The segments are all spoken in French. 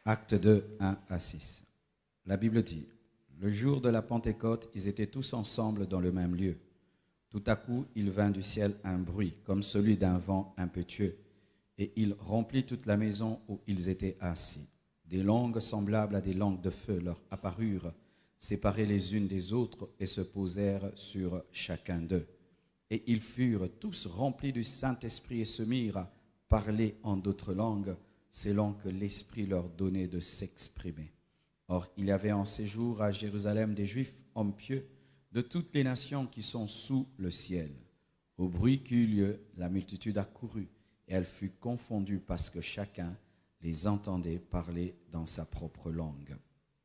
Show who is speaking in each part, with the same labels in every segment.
Speaker 1: Acte 2, 1 à 6. La Bible dit, le jour de la Pentecôte, ils étaient tous ensemble dans le même lieu. Tout à coup, il vint du ciel un bruit, comme celui d'un vent impétueux, et il remplit toute la maison où ils étaient assis. Des langues semblables à des langues de feu leur apparurent, séparées les unes des autres, et se posèrent sur chacun d'eux. Et ils furent tous remplis du Saint-Esprit et se mirent à parler en d'autres langues, selon que l'Esprit leur donnait de s'exprimer. Or, il y avait en séjour à Jérusalem des Juifs, hommes pieux, de toutes les nations qui sont sous le ciel. Au bruit qui eut lieu, la multitude accourut, et elle fut confondue parce que chacun les entendait parler dans sa propre langue.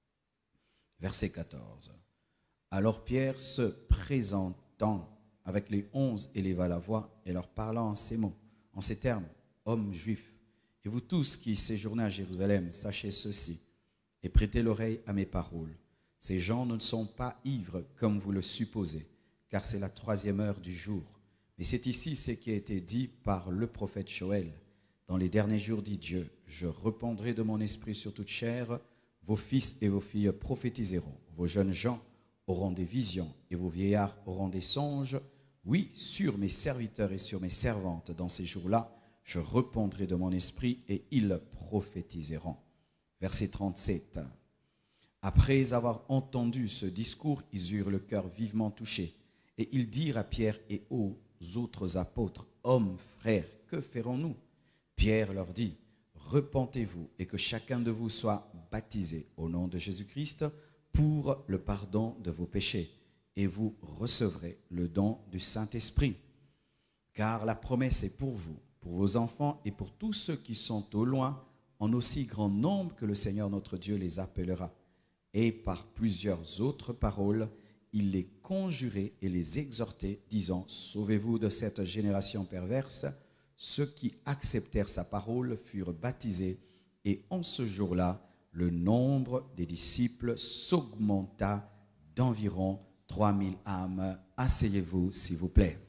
Speaker 1: Verset 14. Alors Pierre, se présentant avec les 11, éleva la voix et leur parla en ces mots, en ces termes, hommes juifs, et vous tous qui séjournez à Jérusalem, sachez ceci, et prêtez l'oreille à mes paroles. Ces gens ne sont pas ivres comme vous le supposez, car c'est la 3e heure du jour. Mais c'est ici ce qui a été dit par le prophète Joël. Dans les derniers jours, dit Dieu, je répandrai de mon esprit sur toute chair, vos fils et vos filles prophétiseront, vos jeunes gens auront des visions, et vos vieillards auront des songes. Oui, sur mes serviteurs et sur mes servantes, dans ces jours-là, je répandrai de mon esprit et ils prophétiseront. Verset 37. Après avoir entendu ce discours, ils eurent le cœur vivement touché. Et ils dirent à Pierre et aux autres apôtres, hommes, frères, que ferons-nous? Pierre leur dit, repentez-vous et que chacun de vous soit baptisé au nom de Jésus-Christ pour le pardon de vos péchés. Et vous recevrez le don du Saint-Esprit. Car la promesse est pour vous, pour vos enfants et pour tous ceux qui sont au loin, en aussi grand nombre que le Seigneur notre Dieu les appellera. Et par plusieurs autres paroles, il les conjurait et les exhortait, disant, sauvez-vous de cette génération perverse. Ceux qui acceptèrent sa parole furent baptisés, et en ce jour-là, le nombre des disciples s'augmenta d'environ 3000 âmes. Asseyez-vous, s'il vous plaît.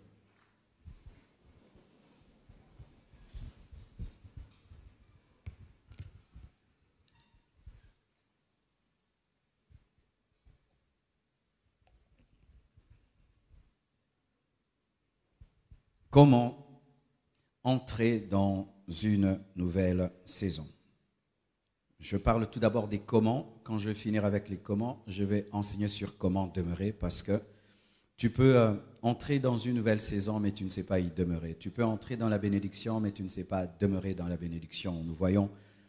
Speaker 1: Comment entrer dans une nouvelle saison? Je parle tout d'abord des comment. Quand je vais finir avec les comment, je vais enseigner sur comment demeurer, parce que tu peux entrer dans une nouvelle saison, mais tu ne sais pas y demeurer. Tu peux entrer dans la bénédiction, mais tu ne sais pas demeurer dans la bénédiction. Nous voyons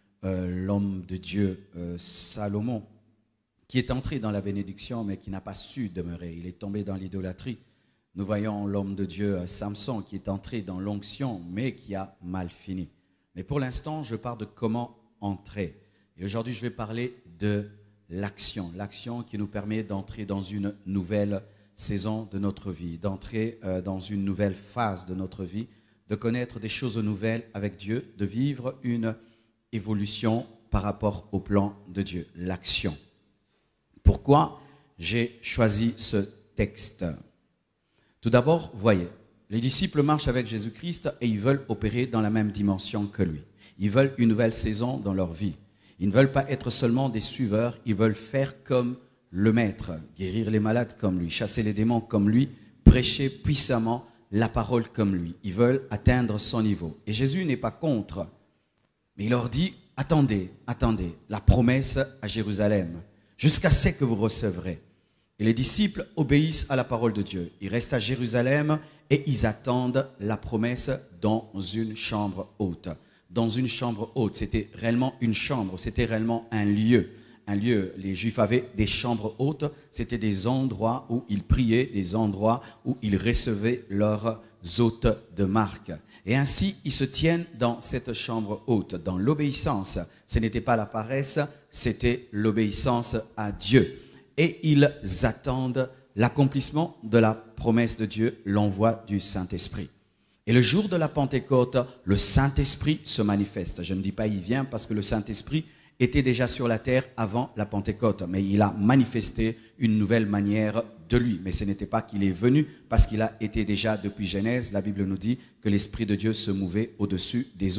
Speaker 1: l'homme de Dieu, Salomon, qui est entré dans la bénédiction, mais qui n'a pas su demeurer. Il est tombé dans l'idolâtrie. Nous voyons l'homme de Dieu, Samson, qui est entré dans l'onction, mais qui a mal fini. Mais pour l'instant, je parle de comment entrer. Et aujourd'hui, je vais parler de l'action. L'action qui nous permet d'entrer dans une nouvelle saison de notre vie, d'entrer dans une nouvelle phase de notre vie, de connaître des choses nouvelles avec Dieu, de vivre une évolution par rapport au plan de Dieu. L'action. Pourquoi j'ai choisi ce texte ? Tout d'abord, voyez, les disciples marchent avec Jésus-Christ et ils veulent opérer dans la même dimension que lui. Ils veulent une nouvelle saison dans leur vie. Ils ne veulent pas être seulement des suiveurs, ils veulent faire comme le Maître, guérir les malades comme lui, chasser les démons comme lui, prêcher puissamment la parole comme lui. Ils veulent atteindre son niveau. Et Jésus n'est pas contre, mais il leur dit, attendez, attendez, la promesse à Jérusalem, jusqu'à ce que vous recevrez. Et les disciples obéissent à la parole de Dieu. Ils restent à Jérusalem et ils attendent la promesse dans une chambre haute. Dans une chambre haute, c'était réellement une chambre, c'était réellement un lieu. Un lieu, les Juifs avaient des chambres hautes, c'était des endroits où ils priaient, des endroits où ils recevaient leurs hôtes de marque. Et ainsi, ils se tiennent dans cette chambre haute, dans l'obéissance. Ce n'était pas la paresse, c'était l'obéissance à Dieu. Et ils attendent l'accomplissement de la promesse de Dieu, l'envoi du Saint-Esprit. Et le jour de la Pentecôte, le Saint-Esprit se manifeste. Je ne dis pas il vient parce que le Saint-Esprit était déjà sur la terre avant la Pentecôte. Mais il a manifesté une nouvelle manière de lui. Mais ce n'était pas qu'il est venu parce qu'il a été déjà depuis Genèse. La Bible nous dit que l'Esprit de Dieu se mouvait au-dessus des eaux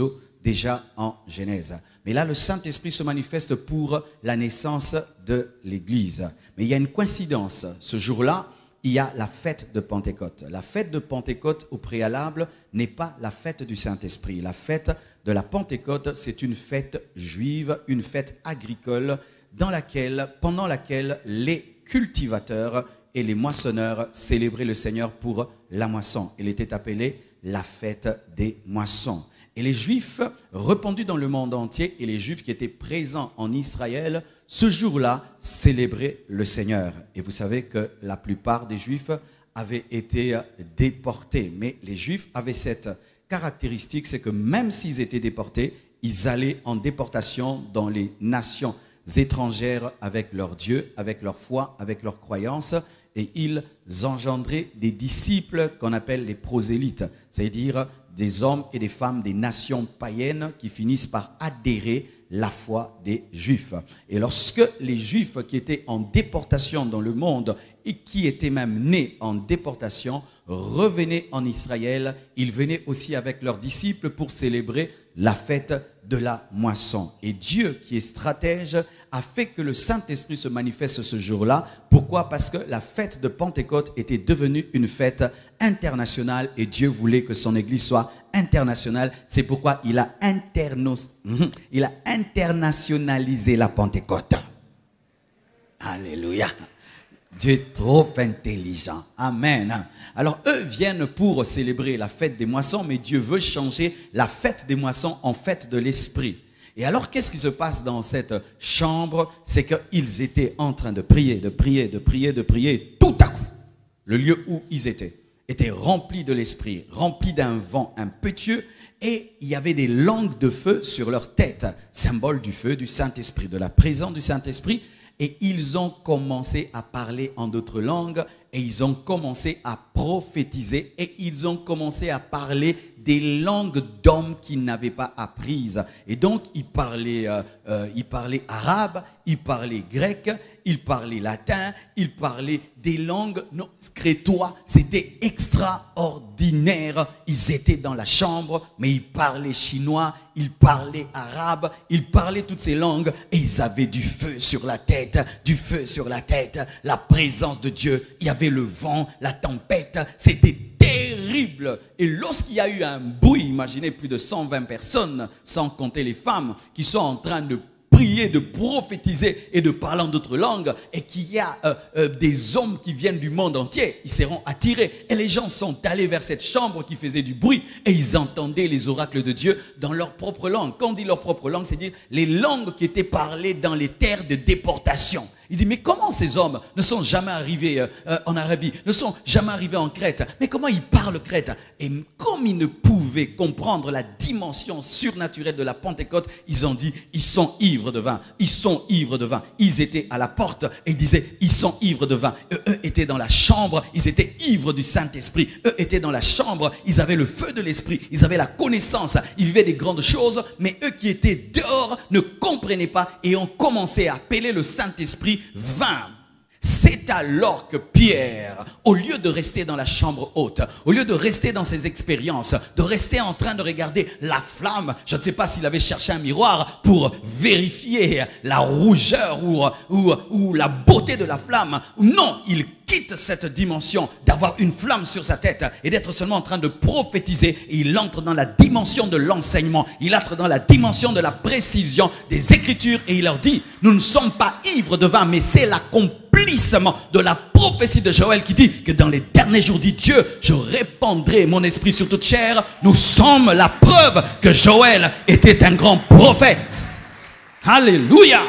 Speaker 1: déjà en Genèse. Mais là, le Saint-Esprit se manifeste pour la naissance de l'Église. Mais il y a une coïncidence. Ce jour-là, il y a la fête de Pentecôte. La fête de Pentecôte, au préalable, n'est pas la fête du Saint-Esprit. La fête de la Pentecôte, c'est une fête juive, une fête agricole, pendant laquelle les cultivateurs et les moissonneurs célébraient le Seigneur pour la moisson. Elle était appelée la fête des moissons. Et les Juifs répandus dans le monde entier et les Juifs qui étaient présents en Israël, ce jour-là, célébraient le Seigneur. Et vous savez que la plupart des Juifs avaient été déportés. Mais les Juifs avaient cette caractéristique, c'est que même s'ils étaient déportés, ils allaient en déportation dans les nations étrangères avec leur Dieu, avec leur foi, avec leurs croyances. Et ils engendraient des disciples qu'on appelle les prosélytes, c'est-à-dire des hommes et des femmes des nations païennes qui finissent par adhérer la foi des Juifs. Et lorsque les Juifs qui étaient en déportation dans le monde et qui étaient même nés en déportation revenaient en Israël, ils venaient aussi avec leurs disciples pour célébrer la fête de la moisson. Et Dieu, qui est stratège, a fait que le Saint-Esprit se manifeste ce jour-là. Pourquoi? Parce que la fête de Pentecôte était devenue une fête internationale et Dieu voulait que son Église soit internationale. C'est pourquoi il a internationalisé la Pentecôte. Alléluia. Dieu est trop intelligent. Amen. Alors, eux viennent pour célébrer la fête des moissons, mais Dieu veut changer la fête des moissons en fête de l'Esprit. Et alors, qu'est-ce qui se passe dans cette chambre? C'est qu'ils étaient en train de prier, de prier, de prier, de prier. Et tout à coup, le lieu où ils étaient était rempli de l'Esprit, rempli d'un vent impétueux. Et il y avait des langues de feu sur leur tête, symbole du feu, du Saint-Esprit, de la présence du Saint-Esprit. Et ils ont commencé à parler en d'autres langues et ils ont commencé à prophétiser et ils ont commencé à parler des langues d'hommes qu'ils n'avaient pas apprises. Et donc, ils parlaient arabe, ils parlaient grec, ils parlaient latin, ils parlaient des langues crétois. C'était extraordinaire. Ils étaient dans la chambre, mais ils parlaient chinois, ils parlaient arabe, ils parlaient toutes ces langues et ils avaient du feu sur la tête, du feu sur la tête, la présence de Dieu. Il y avait le vent, la tempête, c'était terrible. Et lorsqu'il y a eu un bruit, imaginez plus de 120 personnes, sans compter les femmes, qui sont en train de prier, de prophétiser et de parler en d'autres langues, et qu'il y a des hommes qui viennent du monde entier, ils seront attirés. Et les gens sont allés vers cette chambre qui faisait du bruit, et ils entendaient les oracles de Dieu dans leur propre langue. Quand on dit leur propre langue, c'est-à-dire les langues qui étaient parlées dans les terres de déportation. Il dit, mais comment ces hommes ne sont jamais arrivés en Arabie, ne sont jamais arrivés en Crète? Mais comment ils parlent Crète? Et comme ils ne pouvaient comprendre la dimension surnaturelle de la Pentecôte, ils ont dit, ils sont ivres de vin, ils sont ivres de vin. Ils étaient à la porte et ils disaient, ils sont ivres de vin. Eux étaient dans la chambre, ils étaient ivres du Saint-Esprit. Eux étaient dans la chambre, ils avaient le feu de l'Esprit, ils avaient la connaissance, ils vivaient des grandes choses, mais eux qui étaient dehors ne comprenaient pas et ont commencé à appeler le Saint-Esprit vin. C'est alors que Pierre, au lieu de rester dans la chambre haute, au lieu de rester dans ses expériences, de rester en train de regarder la flamme, je ne sais pas s'il avait cherché un miroir pour vérifier la rougeur ou la beauté de la flamme. Non, il quitte cette dimension d'avoir une flamme sur sa tête et d'être seulement en train de prophétiser. Et il entre dans la dimension de l'enseignement, il entre dans la dimension de la précision des Écritures et il leur dit, nous ne sommes pas ivres de vin, mais c'est l'accomplissement de la prophétie de Joël qui dit que dans les derniers jours, dit Dieu, je répandrai mon esprit sur toute chair. Nous sommes la preuve que Joël était un grand prophète. Alléluia.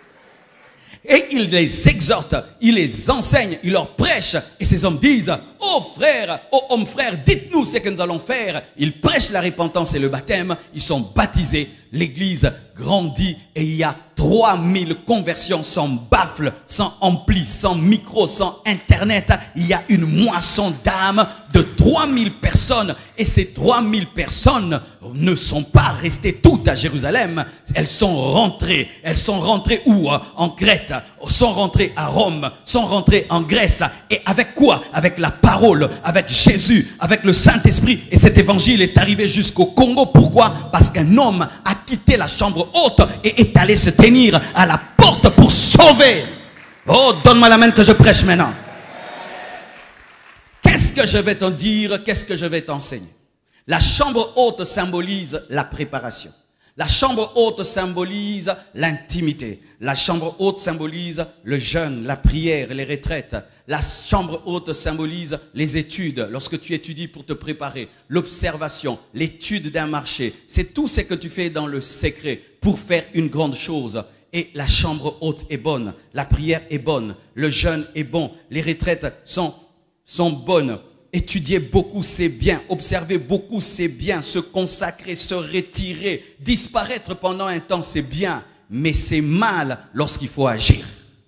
Speaker 1: Et il les exhorte, il les enseigne, il leur prêche. Et ces hommes disent, oh frères, oh hommes frères, dites-nous ce que nous allons faire. Ils prêchent la repentance et le baptême. Ils sont baptisés. L'église grandit et il y a 3000 conversions sans baffle, sans ampli, sans micro, sans internet. Il y a une moisson d'âmes de 3000 personnes. Et ces 3000 personnes ne sont pas restées toutes à Jérusalem. Elles sont rentrées. Elles sont rentrées où? En Crète. Sont rentrées à Rome. Sont rentrées en Grèce. Et avec quoi? Avec la parole
Speaker 2: parole, avec Jésus, avec le Saint-Esprit. Et cet évangile est arrivé jusqu'au Congo. Pourquoi? Parce qu'un homme a quitté la chambre haute et est allé se tenir à la porte pour sauver. Oh, donne-moi la main que je prêche maintenant. Qu'est-ce que je vais t'en dire? Qu'est-ce que je vais t'enseigner? La chambre haute symbolise la préparation. La chambre haute symbolise l'intimité. La chambre haute symbolise le jeûne, la prière, les retraites. La chambre haute symbolise les études. Lorsque tu étudies pour te préparer, l'observation, l'étude d'un marché. C'est tout ce que tu fais dans le secret pour faire une grande chose. Et la chambre haute est bonne. La prière est bonne. Le jeûne est bon. Les retraites sont bonnes. Étudier beaucoup, c'est bien. Observer beaucoup, c'est bien. Se consacrer, se retirer, disparaître pendant un temps, c'est bien. Mais c'est mal lorsqu'il faut agir.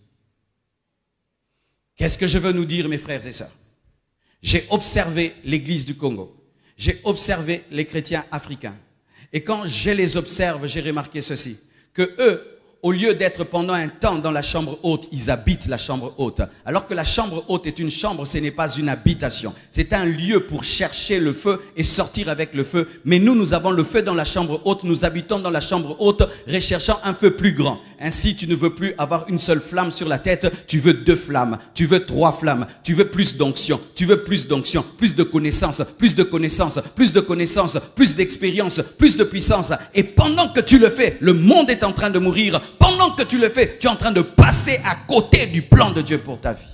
Speaker 2: Qu'est-ce que je veux nous dire, mes frères et sœurs? J'ai observé l'église du Congo. J'ai observé les chrétiens africains. Et quand je les observe, j'ai remarqué ceci. Que eux, au lieu d'être pendant un temps dans la chambre haute, ils habitent la chambre haute. Alors que la chambre haute est une chambre, ce n'est pas une habitation. C'est un lieu pour chercher le feu et sortir avec le feu. Mais nous avons le feu dans la chambre haute. Nous habitons dans la chambre haute, recherchant un feu plus grand. Ainsi, tu ne veux plus avoir une seule flamme sur la tête. Tu veux 2 flammes. Tu veux 3 flammes. Tu veux plus d'onction. Tu veux plus d'onction, plus de connaissances, plus de connaissances, plus de connaissances, plus d'expérience, plus de puissance. Et pendant que tu le fais, le monde est en train de mourir. Pendant que tu le fais, tu es en train de passer à côté du plan de Dieu pour ta vie.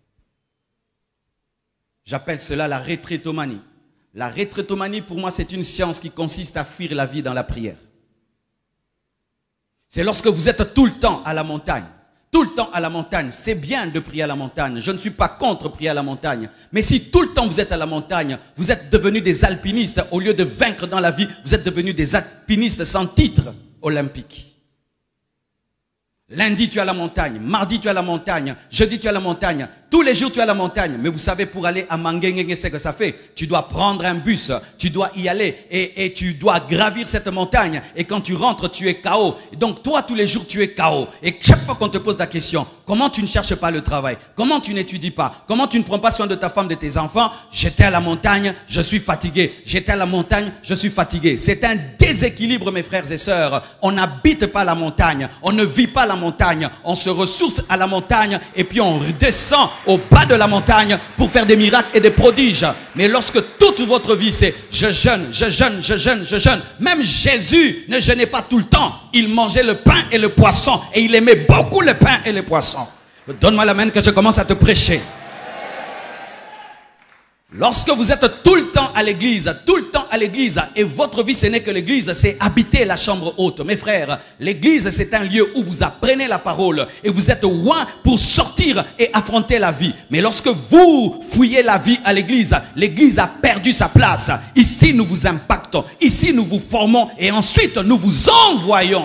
Speaker 2: J'appelle cela la retraitomanie. La retraitomanie, pour moi, c'est une science qui consiste à fuir la vie dans la prière. C'est lorsque vous êtes tout le temps à la montagne. Tout le temps à la montagne. C'est bien de prier à la montagne. Je ne suis pas contre prier à la montagne. Mais si tout le temps vous êtes à la montagne, vous êtes devenus des alpinistes. Au lieu de vaincre dans la vie, vous êtes devenus des alpinistes sans titre olympique. Lundi, tu es à la montagne. Mardi, tu es à la montagne. Jeudi, tu es à la montagne. Tous les jours, tu es à la montagne. Mais vous savez, pour aller à Manguengue, c'est que ça fait. Tu dois prendre un bus. Tu dois y aller. Et tu dois gravir cette montagne. Et quand tu rentres, tu es KO. Et donc, toi, tous les jours, tu es KO. Et chaque fois qu'on te pose la question, comment tu ne cherches pas le travail? Comment tu n'étudies pas? Comment tu ne prends pas soin de ta femme, de tes enfants? J'étais à la montagne, je suis fatigué. J'étais à la montagne, je suis fatigué. C'est un déséquilibre, mes frères et sœurs. On n'habite pas la montagne. On ne vit pas la montagne. On se ressource à la montagne et puis on redescend au bas de la montagne pour faire des miracles et des prodiges. Mais lorsque toute votre vie c'est je jeûne, je jeûne, je jeûne, je jeûne. Même Jésus ne jeûnait pas tout le temps. Il mangeait le pain et le poisson et il aimait beaucoup le pain et le poisson. Donne-moi la main que je commence à te prêcher. Lorsque vous êtes tout le temps à l'église, et votre vie ce n'est que l'église, c'est habiter la chambre haute. Mes frères, l'église c'est un lieu où vous apprenez la parole et vous êtes loin pour sortir et affronter la vie. Mais lorsque vous fouillez la vie à l'église, l'église a perdu sa place. Ici nous vous impactons, ici nous vous formons et ensuite nous vous envoyons.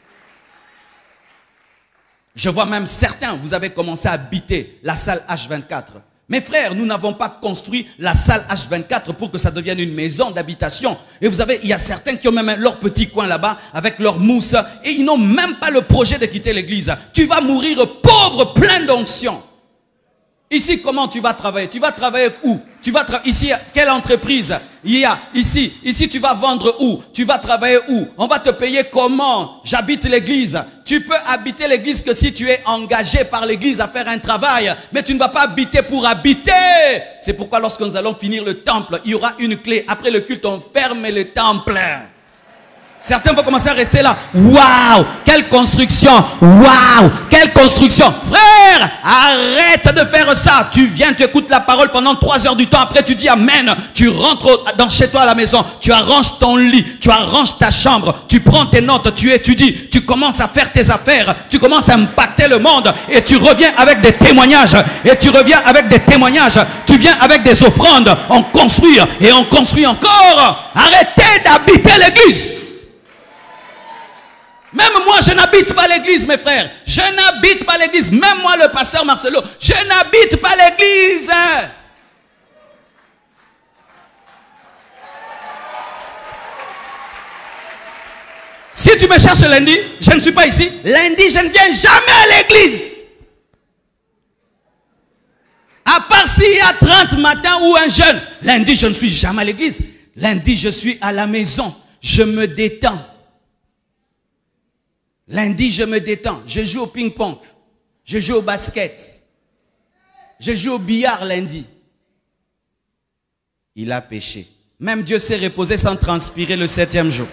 Speaker 2: Je vois même certains, vous avez commencé à habiter la salle H24. Mes frères, nous n'avons pas construit la salle H24 pour que ça devienne une maison d'habitation. Et vous savez, il y a certains qui ont même leur petit coin là-bas avec leur mousse et ils n'ont même pas le projet de quitter l'église. Tu vas mourir pauvre, plein d'onction. Ici, comment tu vas travailler? Tu vas travailler où? Ici, quelle entreprise il y a ici? Ici, tu vas vendre où? Tu vas travailler où? On va te payer comment? J'habite l'église. Tu peux habiter l'église que si tu es engagé par l'église à faire un travail. Mais tu ne vas pas habiter pour habiter. C'est pourquoi lorsque nous allons finir le temple, il y aura une clé. Après le culte, on ferme le temple. Certains vont commencer à rester là. Waouh, quelle construction! Waouh, quelle construction! Frère, arrête de faire ça. Tu viens, tu écoutes la parole pendant 3 heures du temps. Après, tu dis amen. Tu rentres chez toi à la maison. Tu arranges ton lit. Tu arranges ta chambre. Tu prends tes notes. Tu étudies. Tu commences à faire tes affaires. Tu commences à impacter le monde. Et tu reviens avec des témoignages. Et tu reviens avec des témoignages. Tu viens avec des offrandes. On construit et on construit encore. Arrêtez d'habiter l'église. Même moi, je n'habite pas l'église, mes frères. Je n'habite pas l'église. Même moi, le pasteur Marcelo, je n'habite pas l'église. Si tu me cherches lundi, je ne suis pas ici. Lundi, je ne viens jamais à l'église. À part s'il y a 30 matins ou un jeûne. Lundi, je ne suis jamais à l'église. Lundi, je suis à la maison. Je me détends. Lundi, je me détends. Je joue au ping-pong. Je joue au basket. Je joue au billard lundi. Il a péché. Même Dieu s'est reposé sans transpirer le 7e jour.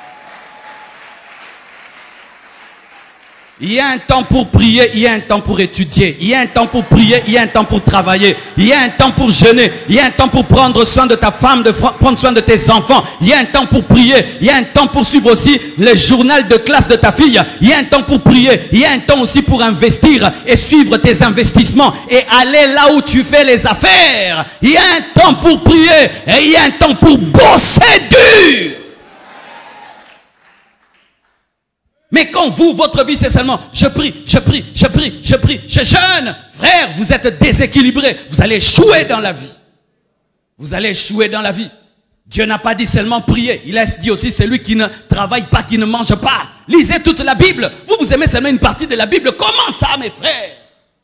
Speaker 2: Il y a un temps pour prier, il y a un temps pour étudier, il y a un temps pour prier, il y a un temps pour travailler, il y a un temps pour jeûner, il y a un temps pour prendre soin de ta femme, de prendre soin de tes enfants, il y a un temps pour prier, il y a un temps pour suivre aussi le journal de classe de ta fille, il y a un temps pour prier, il y a un temps aussi pour investir et suivre tes investissements et aller là où tu fais les affaires. Il y a un temps pour prier et il y a un temps pour bosser dur. Mais quand vous, votre vie, c'est seulement je prie, je prie, je prie, je prie, je jeûne, frère, vous êtes déséquilibré. Vous allez échouer dans la vie. Vous allez échouer dans la vie. Dieu n'a pas dit seulement prier. Il a dit aussi celui qui ne travaille pas, qui ne mange pas. Lisez toute la Bible. Vous aimez seulement une partie de la Bible. Comment ça, mes frères?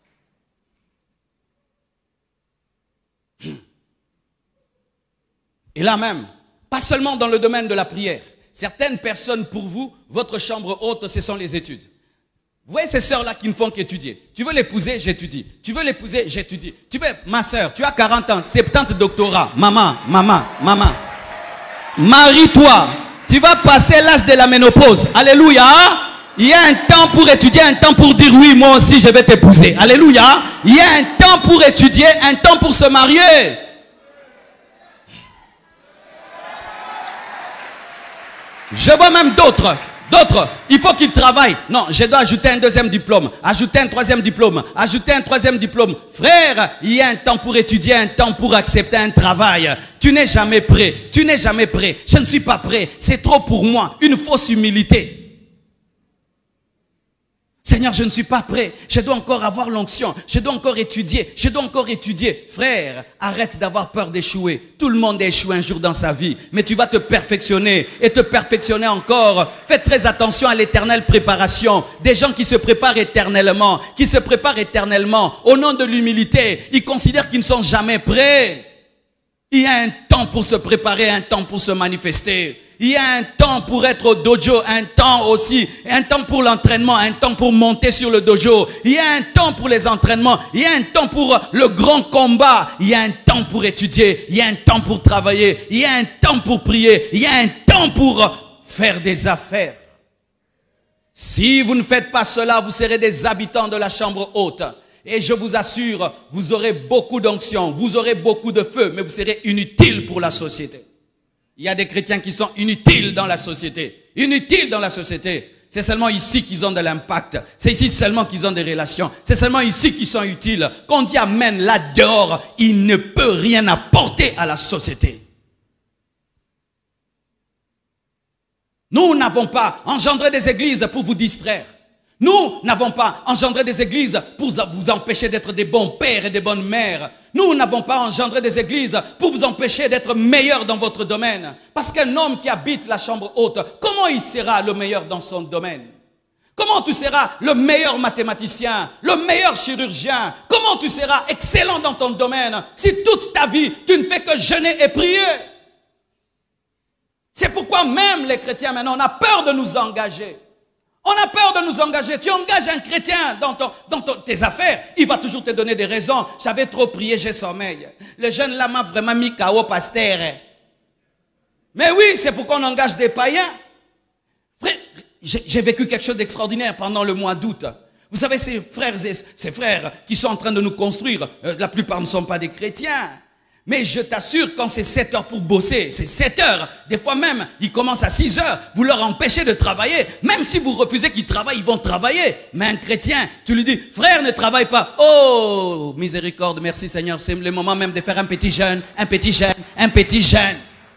Speaker 2: Et là même, pas seulement dans le domaine de la prière. Certaines personnes, pour vous, votre chambre haute, ce sont les études. Vous voyez ces sœurs-là qui ne font qu'étudier. Tu veux l'épouser, j'étudie. Tu veux l'épouser, j'étudie. Tu veux, ma sœur, tu as 40 ans, 70 doctorats. Maman. Marie-toi. Tu vas passer l'âge de la ménopause. Alléluia. Il y a un temps pour étudier, un temps pour dire oui, moi aussi je vais t'épouser. Alléluia. Il y a un temps pour étudier, un temps pour se marier. Je vois même d'autres, il faut qu'ils travaillent. Non, je dois ajouter un 2e diplôme, ajouter un 3e diplôme, ajouter un 3e diplôme. Frère, il y a un temps pour étudier, un temps pour accepter un travail. Tu n'es jamais prêt, tu n'es jamais prêt. Je ne suis pas prêt, c'est trop pour moi. Une fausse humilité. Seigneur, je ne suis pas prêt. Je dois encore avoir l'onction. Je dois encore étudier. Je dois encore étudier. Frère, arrête d'avoir peur d'échouer. Tout le monde a échoué un jour dans sa vie. Mais tu vas te perfectionner et te perfectionner encore. Fais très attention à l'éternelle préparation. Des gens qui se préparent éternellement. Qui se préparent éternellement. Au nom de l'humilité, ils considèrent qu'ils ne sont jamais prêts. Il y a un temps pour se préparer, un temps pour se manifester. Il y a un temps pour être au dojo, un temps aussi, un temps pour l'entraînement, un temps pour monter sur le dojo. Il y a un temps pour les entraînements, il y a un temps pour le grand combat, il y a un temps pour étudier, il y a un temps pour travailler, il y a un temps pour prier, il y a un temps pour faire des affaires. Si vous ne faites pas cela, vous serez des habitants de la chambre haute. Et je vous assure, vous aurez beaucoup d'onction, vous aurez beaucoup de feu, mais vous serez inutiles pour la société. Il y a des chrétiens qui sont inutiles dans la société. Inutiles dans la société. C'est seulement ici qu'ils ont de l'impact. C'est ici seulement qu'ils ont des relations. C'est seulement ici qu'ils sont utiles. Quand on dit amen là dehors, il ne peut rien apporter à la société. Nous n'avons pas engendré des églises pour vous distraire. Nous n'avons pas engendré des églises pour vous empêcher d'être des bons pères et des bonnes mères. Nous n'avons pas engendré des églises pour vous empêcher d'être meilleurs dans votre domaine. Parce qu'un homme qui habite la chambre haute, comment il sera le meilleur dans son domaine? Comment tu seras le meilleur mathématicien, le meilleur chirurgien? Comment tu seras excellent dans ton domaine si toute ta vie, tu ne fais que jeûner et prier? C'est pourquoi même les chrétiens maintenant, on a peur de nous engager. On a peur de nous engager. Tu engages un chrétien dans tes affaires, il va toujours te donner des raisons. J'avais trop prié, j'ai sommeil. Le jeune là m'a vraiment mis KO, pasteur. Mais oui, c'est pourquoi on engage des païens. Frère, j'ai vécu quelque chose d'extraordinaire pendant le mois d'août. Vous savez, ces frères qui sont en train de nous construire, la plupart ne sont pas des chrétiens. Mais je t'assure, quand c'est 7 heures pour bosser, c'est 7 heures. Des fois même, ils commencent à 6 heures. Vous leur empêchez de travailler. Même si vous refusez qu'ils travaillent, ils vont travailler. Mais un chrétien, tu lui dis, frère, ne travaille pas. Oh, miséricorde, merci Seigneur. C'est le moment même de faire un petit jeûne, un petit jeûne, un petit jeûne.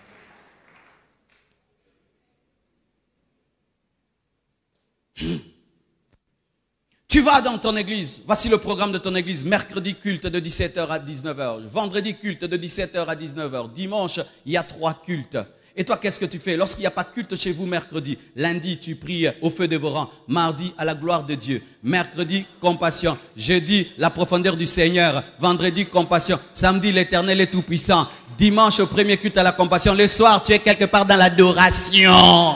Speaker 2: Tu vas dans ton église, voici le programme de ton église, mercredi culte de 17h à 19h, vendredi culte de 17h à 19h, dimanche il y a 3 cultes. Et toi, qu'est-ce que tu fais? Lorsqu'il n'y a pas de culte chez vous mercredi, lundi, tu pries au feu dévorant. Mardi, à la gloire de Dieu. Mercredi, compassion. Jeudi, la profondeur du Seigneur. Vendredi, compassion. Samedi, l'Éternel est tout-puissant. Dimanche, au premier culte à la compassion. Le soir, tu es quelque part dans l'adoration.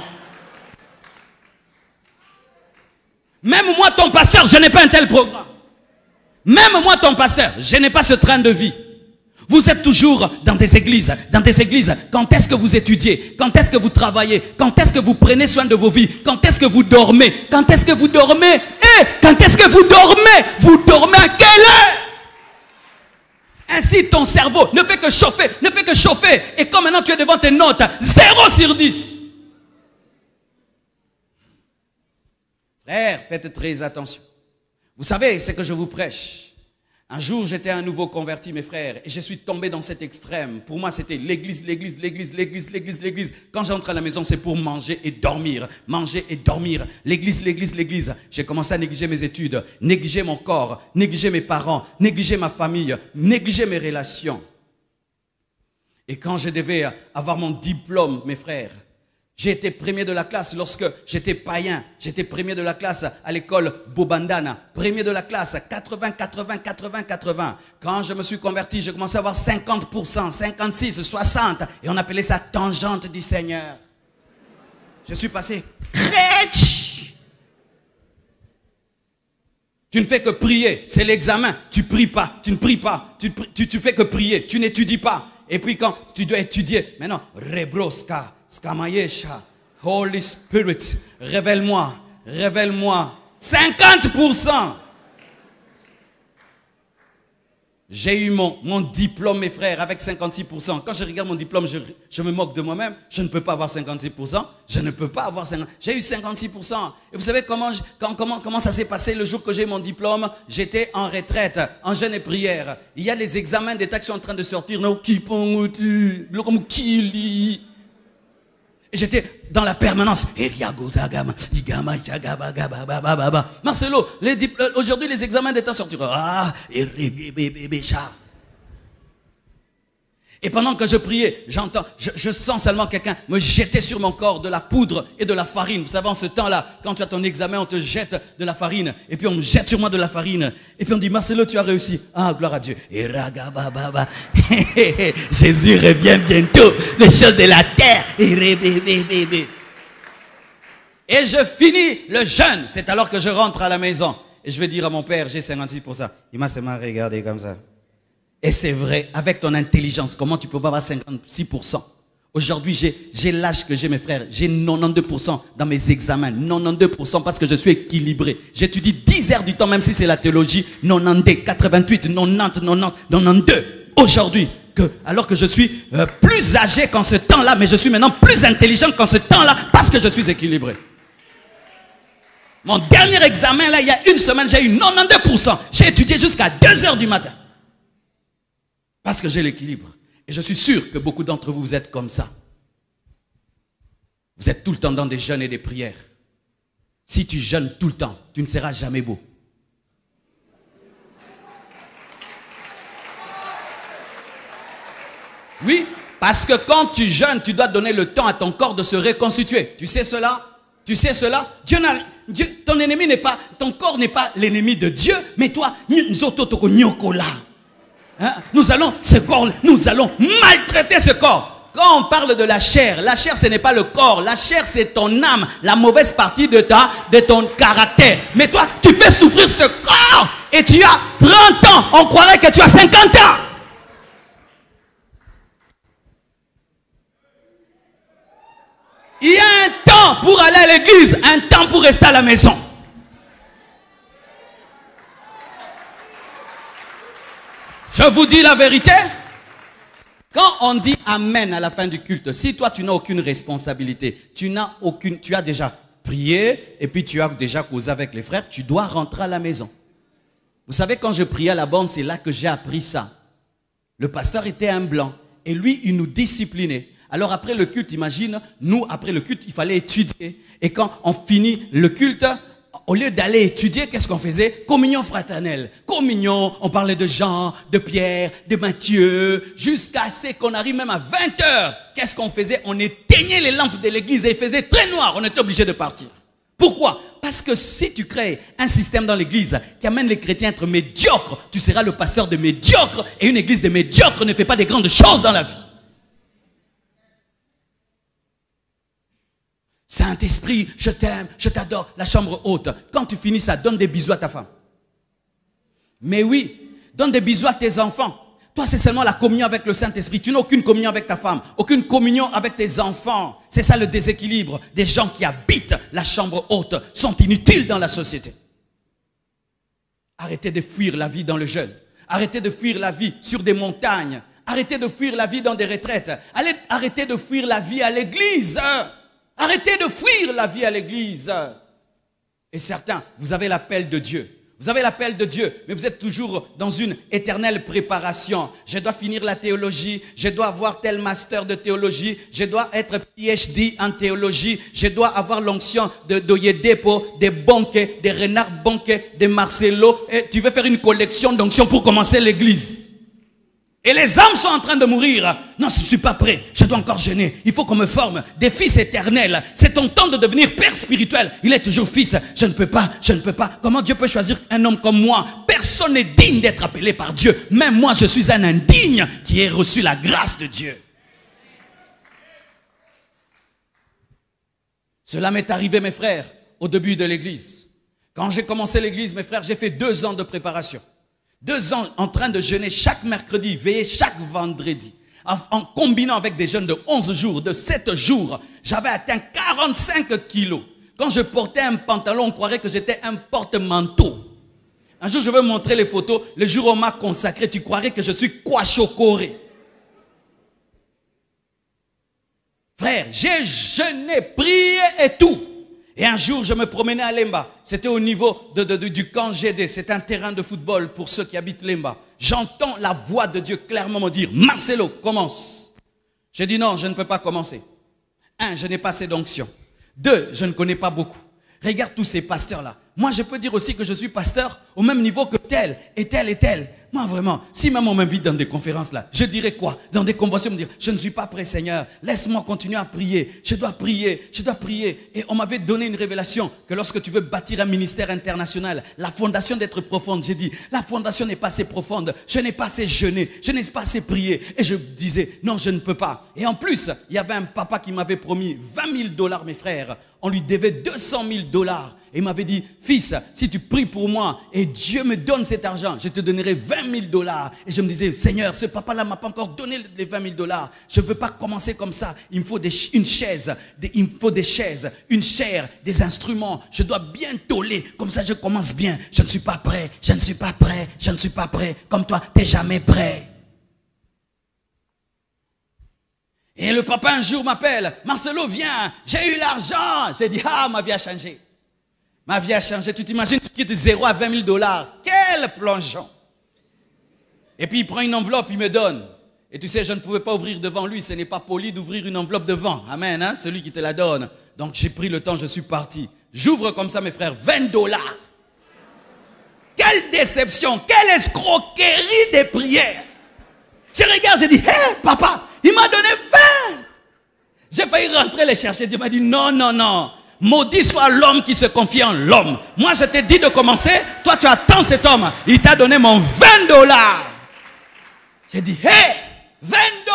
Speaker 2: Même moi, ton pasteur, je n'ai pas un tel programme. Même moi, ton pasteur, je n'ai pas ce train de vie. Vous êtes toujours dans des églises, Quand est-ce que vous étudiez? Quand est-ce que vous travaillez? Quand est-ce que vous prenez soin de vos vies? Quand est-ce que vous dormez? Quand est-ce que vous dormez? Quand est-ce que vous dormez? Vous dormez à quelle heure? Ainsi, ton cerveau ne fait que chauffer, Et comme maintenant tu es devant tes notes, 0 sur 10. Frère, faites très attention. Vous savez ce que je vous prêche. Un jour, j'étais un nouveau converti, mes frères, et je suis tombé dans cet extrême. Pour moi, c'était l'église. Quand j'entre à la maison, c'est pour manger et dormir. Manger et dormir. L'église. J'ai commencé à négliger mes études, négliger mon corps, négliger mes parents, négliger ma famille, négliger mes relations. Et quand je devais avoir mon diplôme, mes frères, j'ai été premier de la classe lorsque j'étais païen. J'étais premier de la classe à l'école Bobandana. Premier de la classe, 80. Quand je me suis converti, j'ai commencé à avoir 50%, 56, 60. Et on appelait ça tangente du Seigneur. Je suis passé. Tu ne fais que prier. C'est l'examen. Tu ne pries pas. Tu ne pries pas. Tu fais que prier. Tu n'étudies pas. Et puis quand tu dois étudier, maintenant, Rebroska. Skamayesha, Holy Spirit, révèle-moi. 50%. J'ai eu mon diplôme, mes frères, avec 56%. Quand je regarde mon diplôme, je me moque de moi-même. Je ne peux pas avoir 56%. Je ne peux pas avoir 50%. J'ai eu 56%. Et vous savez comment ça s'est passé le jour que j'ai eu mon diplôme? J'étais en retraite, en jeûne et prière. Il y a les examens d'État qui sont en train de sortir. J'étais dans la permanence. Marcelo, aujourd'hui les examens d'État sortiront. Et pendant que je priais, j'entends, je sens seulement quelqu'un me jeter sur mon corps de la poudre et de la farine. Vous savez, en ce temps-là, quand tu as ton examen, on te jette de la farine. Et puis on me jette sur moi de la farine. Et puis on dit, Marcelo, tu as réussi. Ah, gloire à Dieu. Et ragababa. Jésus revient bientôt. Les choses de la terre. Et je finis le jeûne. C'est alors que je rentre à la maison. Et je vais dire à mon père, j'ai 56%. Il m'a seulement regardé comme ça. Et c'est vrai, avec ton intelligence, comment tu peux avoir 56%? Aujourd'hui, j'ai l'âge que j'ai, mes frères. J'ai 92% dans mes examens. 92% parce que je suis équilibré. J'étudie 10 heures du temps, même si c'est la théologie. 90, 88, 90, 92. Aujourd'hui, alors que je suis plus âgé qu'en ce temps-là, mais je suis maintenant plus intelligent qu'en ce temps-là parce que je suis équilibré. Mon dernier examen, là, il y a une semaine, j'ai eu 92%. J'ai étudié jusqu'à 2 heures du matin. Parce que j'ai l'équilibre. Et je suis sûr que beaucoup d'entre vous, vous êtes comme ça. Vous êtes tout le temps dans des jeûnes et des prières. Si tu jeûnes tout le temps, tu ne seras jamais beau. Oui, parce que quand tu jeûnes, tu dois donner le temps à ton corps de se reconstituer. Tu sais cela? Tu sais cela? Ton ennemi n'est pas, ton corps n'est pas l'ennemi de Dieu, mais toi, hein? Nous allons maltraiter ce corps. Quand on parle de la chair ce n'est pas le corps. La chair, c'est ton âme, la mauvaise partie de ton caractère. Mais toi, tu fais souffrir ce corps et tu as 30 ans. On croirait que tu as 50 ans. Il y a un temps pour aller à l'église, un temps pour rester à la maison. Je vous dis la vérité. Quand on dit Amen à la fin du culte, si toi tu n'as aucune responsabilité, tu as déjà prié et puis tu as déjà causé avec les frères, tu dois rentrer à la maison. Vous savez, quand je priais à la bande, c'est là que j'ai appris ça. Le pasteur était un blanc et lui, il nous disciplinait. Alors après le culte, imagine, nous, après le culte, il fallait étudier. Et quand on finit le culte, au lieu d'aller étudier, qu'est-ce qu'on faisait? Communion fraternelle. Communion, on parlait de Jean, de Pierre, de Matthieu, jusqu'à ce qu'on arrive même à 20 heures. Qu'est-ce qu'on faisait? On éteignait les lampes de l'église et il faisait très noir. On était obligé de partir. Pourquoi? Parce que si tu crées un système dans l'église qui amène les chrétiens à être médiocres, tu seras le pasteur de médiocres, et une église de médiocres ne fait pas de grandes choses dans la vie. Saint-Esprit, je t'aime, je t'adore, la chambre haute. Quand tu finis ça, donne des bisous à ta femme. Mais oui, donne des bisous à tes enfants. Toi, c'est seulement la communion avec le Saint-Esprit. Tu n'as aucune communion avec ta femme, aucune communion avec tes enfants. C'est ça le déséquilibre. Des gens qui habitent la chambre haute sont inutiles dans la société. Arrêtez de fuir la vie dans le jeûne. Arrêtez de fuir la vie sur des montagnes. Arrêtez de fuir la vie dans des retraites. Arrêtez de fuir la vie à l'église. Arrêtez de fuir la vie à l'église. Et certains, vous avez l'appel de Dieu. Vous avez l'appel de Dieu, mais vous êtes toujours dans une éternelle préparation. Je dois finir la théologie, je dois avoir tel master de théologie, je dois être PhD en théologie, je dois avoir l'onction de Oyedepo, des Bonke, des Renard Bonke, des Marcelo. Et tu veux faire une collection d'onctions pour commencer l'église. Et les âmes sont en train de mourir. Non, je ne suis pas prêt. Je dois encore jeûner. Il faut qu'on me forme des fils éternels. C'est ton temps de devenir père spirituel. Il est toujours fils. Je ne peux pas, je ne peux pas. Comment Dieu peut choisir un homme comme moi? Personne n'est digne d'être appelé par Dieu. Même moi, je suis un indigne qui ai reçu la grâce de Dieu. Cela m'est arrivé, mes frères, au début de l'église. Quand j'ai commencé l'église, mes frères, j'ai fait 2 ans de préparation. 2 ans en train de jeûner chaque mercredi, veiller chaque vendredi. En combinant avec des jeûnes de 11 jours, de 7 jours, j'avais atteint 45 kilos. Quand je portais un pantalon, on croirait que j'étais un porte-manteau. Un jour, je vais montrer les photos. Le jour où on m'a consacré, tu croirais que je suis Kwashiorkor. Frère, j'ai jeûné, prié et tout. Et un jour, je me promenais à Lemba. C'était au niveau du camp GD. C'est un terrain de football pour ceux qui habitent Lemba. J'entends la voix de Dieu clairement me dire, Marcelo, commence. J'ai dit non, je ne peux pas commencer. 1, je n'ai pas assez d'onction. 2, je ne connais pas beaucoup. Regarde tous ces pasteurs-là. Moi, je peux dire aussi que je suis pasteur au même niveau que tel et tel et tel. Moi, vraiment, si même on m'invite dans des conférences là, je dirais quoi? Dans des conventions, me dire, je ne suis pas prêt, Seigneur. Laisse-moi continuer à prier. Je dois prier, je dois prier. Et on m'avait donné une révélation que lorsque tu veux bâtir un ministère international, la fondation d'être profonde, j'ai dit, la fondation n'est pas assez profonde. Je n'ai pas assez jeûné, je n'ai pas assez prié. Et je disais, non, je ne peux pas. Et en plus, il y avait un papa qui m'avait promis $20 000, mes frères. On lui devait $200 000. Et il m'avait dit, fils, si tu pries pour moi et Dieu me donne cet argent, je te donnerai $20 000. Et je me disais, Seigneur, ce papa-là ne m'a pas encore donné les $20 000. Je ne veux pas commencer comme ça. Il me faut une chaise, il me faut des chaises, une chaire, des instruments. Je dois bien toller. Comme ça, je commence bien. Je ne suis pas prêt, je ne suis pas prêt, je ne suis pas prêt. Comme toi, tu n'es jamais prêt. Et le papa un jour m'appelle, Marcelo, viens, j'ai eu l'argent. J'ai dit, ah, ma vie a changé. Ma vie a changé. Tu t'imagines, tu quittes 0 à $20 000. Quel plongeon. Et puis il prend une enveloppe, il me donne. Et tu sais, je ne pouvais pas ouvrir devant lui. Ce n'est pas poli d'ouvrir une enveloppe devant. Amen, hein? C'est lui qui te la donne. Donc j'ai pris le temps, je suis parti. J'ouvre comme ça, mes frères, $20. Quelle déception, quelle escroquerie des prières. Je regarde, je dis, hé, papa, il m'a donné 20. J'ai failli rentrer les chercher. Dieu m'a dit, non, non, non. Maudit soit l'homme qui se confie en l'homme. Moi, je t'ai dit de commencer. Toi, tu attends cet homme. Il t'a donné mon $20. J'ai dit, hé, $20.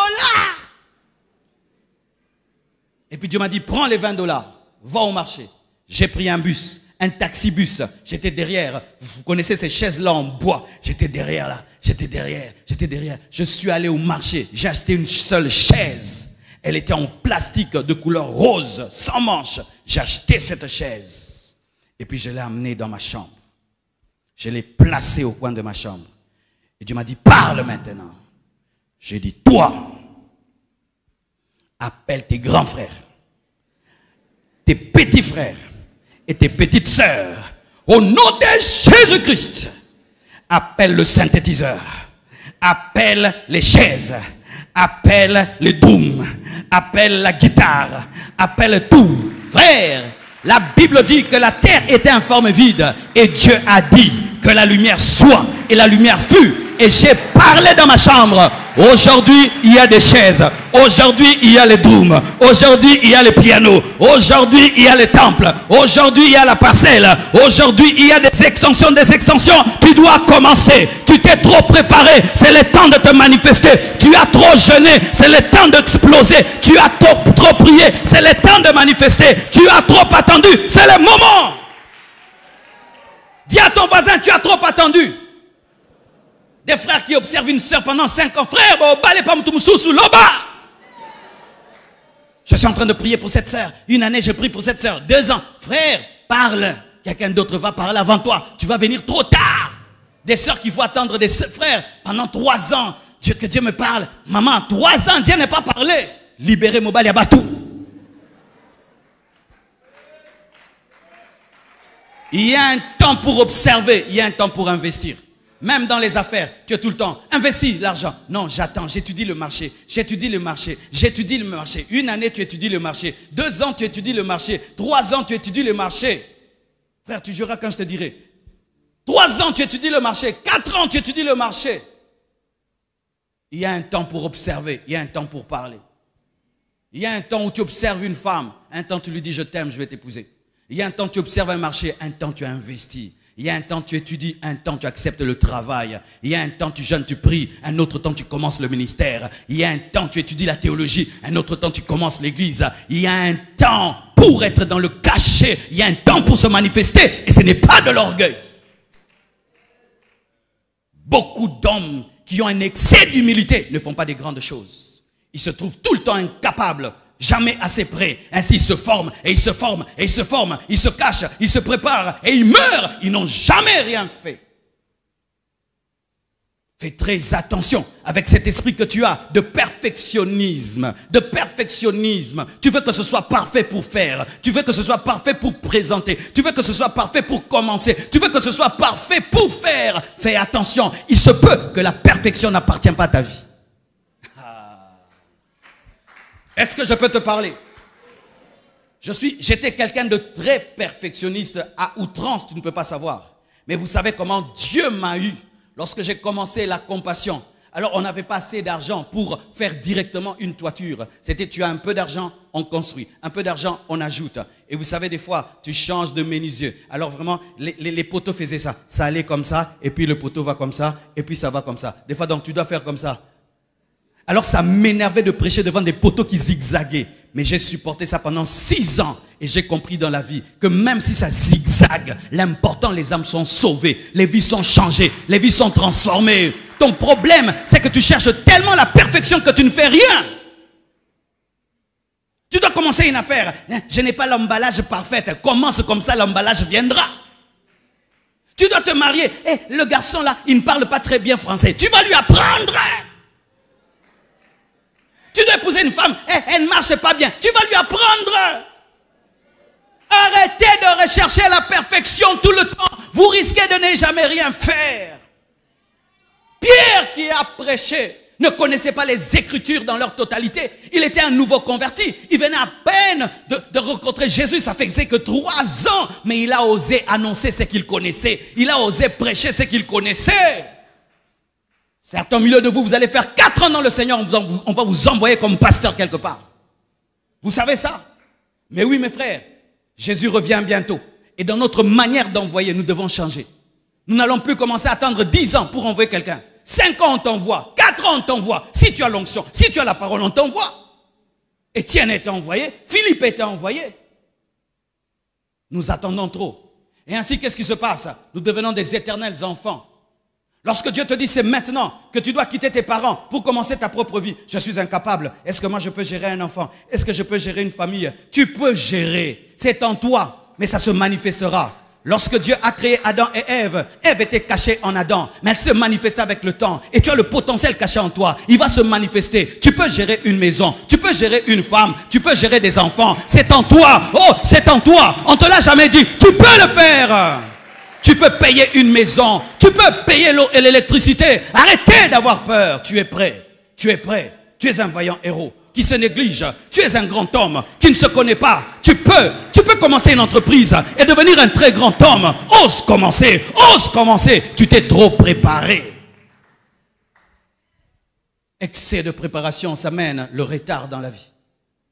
Speaker 2: Et puis Dieu m'a dit, prends les $20. Va au marché. J'ai pris un bus, un taxi-bus. J'étais derrière. Vous connaissez ces chaises-là en bois. J'étais derrière là. J'étais derrière. J'étais derrière. Je suis allé au marché. J'ai acheté une seule chaise. Elle était en plastique de couleur rose, sans manche. J'ai acheté cette chaise. Et puis je l'ai amenée dans ma chambre. Je l'ai placée au coin de ma chambre. Et Dieu m'a dit, parle maintenant. J'ai dit, toi, appelle tes grands frères, tes petits frères et tes petites sœurs. Au nom de Jésus-Christ, appelle le synthétiseur. Appelle les chaises. Appelle le doom, appelle la guitare, appelle tout. Frère, La Bible dit que la terre était en forme vide et Dieu a dit que la lumière soit et la lumière fut. Et j'ai parlé dans ma chambre. Aujourd'hui, il y a des chaises. Aujourd'hui, il y a les drums. Aujourd'hui, il y a les pianos. Aujourd'hui, il y a les temples. Aujourd'hui, il y a la parcelle. Aujourd'hui, il y a des extensions, des extensions. Tu dois commencer. Tu t'es trop préparé. C'est le temps de te manifester. Tu as trop jeûné. C'est le temps d'exploser. Tu as trop prié. C'est le temps de manifester. Tu as trop attendu. C'est le moment. Dis à ton voisin, tu as trop attendu. Des frères qui observent une soeur pendant 5 ans. Frère, je suis en train de prier pour cette soeur. Une année, je prie pour cette soeur. 2 ans. Frère, parle. Quelqu'un d'autre va parler avant toi. Tu vas venir trop tard. Des soeurs qu'il faut attendre des frères pendant 3 ans. Que Dieu me parle. Maman, 3 ans, Dieu n'a pas parlé. Libérez Mobali Abatou. Il y a un temps pour observer. Il y a un temps pour investir. Même dans les affaires, tu es tout le temps, investis l'argent. Non, j'attends, j'étudie le marché, j'étudie le marché, j'étudie le marché. 1 année, tu étudies le marché. 2 ans, tu étudies le marché. 3 ans, tu étudies le marché. Frère, tu jureras quand je te dirai. 3 ans, tu étudies le marché. 4 ans, tu étudies le marché. Il y a un temps pour observer, il y a un temps pour parler. Il y a un temps où tu observes une femme. Un temps, tu lui dis, je t'aime, je vais t'épouser. Il y a un temps, tu observes un marché. Un temps, tu investis. Il y a un temps, tu étudies, un temps, tu acceptes le travail. Il y a un temps, tu jeûnes, tu pries. Un autre temps, tu commences le ministère. Il y a un temps, tu étudies la théologie. Un autre temps, tu commences l'église. Il y a un temps pour être dans le cachet. Il y a un temps pour se manifester. Et ce n'est pas de l'orgueil. Beaucoup d'hommes qui ont un excès d'humilité ne font pas des grandes choses. Ils se trouvent tout le temps incapables. Jamais assez près. Ainsi ils se forment et ils se forment et ils se forment. Ils se cachent, ils se préparent et ils meurent. Ils n'ont jamais rien fait. Fais très attention avec cet esprit que tu as de perfectionnisme. De perfectionnisme. Tu veux que ce soit parfait pour faire. Tu veux que ce soit parfait pour présenter. Tu veux que ce soit parfait pour commencer. Tu veux que ce soit parfait pour faire. Fais attention. Il se peut que la perfection n'appartient pas à ta vie. Est-ce que je peux te parler? J'étais quelqu'un de très perfectionniste à outrance, tu ne peux pas savoir. Mais vous savez comment Dieu m'a eu lorsque j'ai commencé la compassion. Alors on n'avait pas assez d'argent pour faire directement une toiture. C'était tu as un peu d'argent, on construit. Un peu d'argent, on ajoute. Et vous savez, des fois, tu changes de menuisier. Alors vraiment, les poteaux faisaient ça. Ça allait comme ça, et puis le poteau va comme ça, et puis ça va comme ça. Des fois, donc tu dois faire comme ça. Alors ça m'énervait de prêcher devant des poteaux qui zigzaguaient. Mais j'ai supporté ça pendant 6 ans. Et j'ai compris dans la vie que même si ça zigzague, l'important, les âmes sont sauvées. Les vies sont changées. Les vies sont transformées. Ton problème, c'est que tu cherches tellement la perfection que tu ne fais rien. Tu dois commencer une affaire. Je n'ai pas l'emballage parfait. Commence comme ça, l'emballage viendra. Tu dois te marier. Le garçon là, il ne parle pas très bien français. Tu vas lui apprendre. Tu dois épouser une femme, elle ne marche pas bien. Tu vas lui apprendre. Arrêtez de rechercher la perfection tout le temps. Vous risquez de ne jamais rien faire. Pierre qui a prêché ne connaissait pas les Écritures dans leur totalité. Il était un nouveau converti. Il venait à peine de rencontrer Jésus. Ça faisait que 3 ans. Mais il a osé annoncer ce qu'il connaissait. Il a osé prêcher ce qu'il connaissait. Certains au milieu de vous, vous allez faire 4 ans dans le Seigneur, on va vous envoyer comme pasteur quelque part. Vous savez ça? Mais oui, mes frères, Jésus revient bientôt. Et dans notre manière d'envoyer, nous devons changer. Nous n'allons plus commencer à attendre 10 ans pour envoyer quelqu'un. 5 ans, on t'envoie. 4 ans, on t'envoie. Si tu as l'onction, si tu as la parole, on t'envoie. Étienne était envoyé, Philippe était envoyé. Nous attendons trop. Et ainsi, qu'est-ce qui se passe? Nous devenons des éternels enfants. Lorsque Dieu te dit c'est maintenant que tu dois quitter tes parents pour commencer ta propre vie. Je suis incapable. Est-ce que moi je peux gérer un enfant? Est-ce que je peux gérer une famille? Tu peux gérer. C'est en toi. Mais ça se manifestera. Lorsque Dieu a créé Adam et Ève, Ève était cachée en Adam. Mais elle se manifestait avec le temps. Et tu as le potentiel caché en toi. Il va se manifester. Tu peux gérer une maison. Tu peux gérer une femme. Tu peux gérer des enfants. C'est en toi. Oh, c'est en toi. On ne te l'a jamais dit. Tu peux le faire. Tu peux payer une maison. Tu peux payer l'eau et l'électricité. Arrêtez d'avoir peur. Tu es prêt. Tu es prêt. Tu es un vaillant héros. qui se néglige. Tu es un grand homme qui ne se connaît pas. Tu peux commencer une entreprise et devenir un très grand homme. Ose commencer, ose commencer. Tu t'es trop préparé. Excès de préparation, ça mène le retard dans la vie.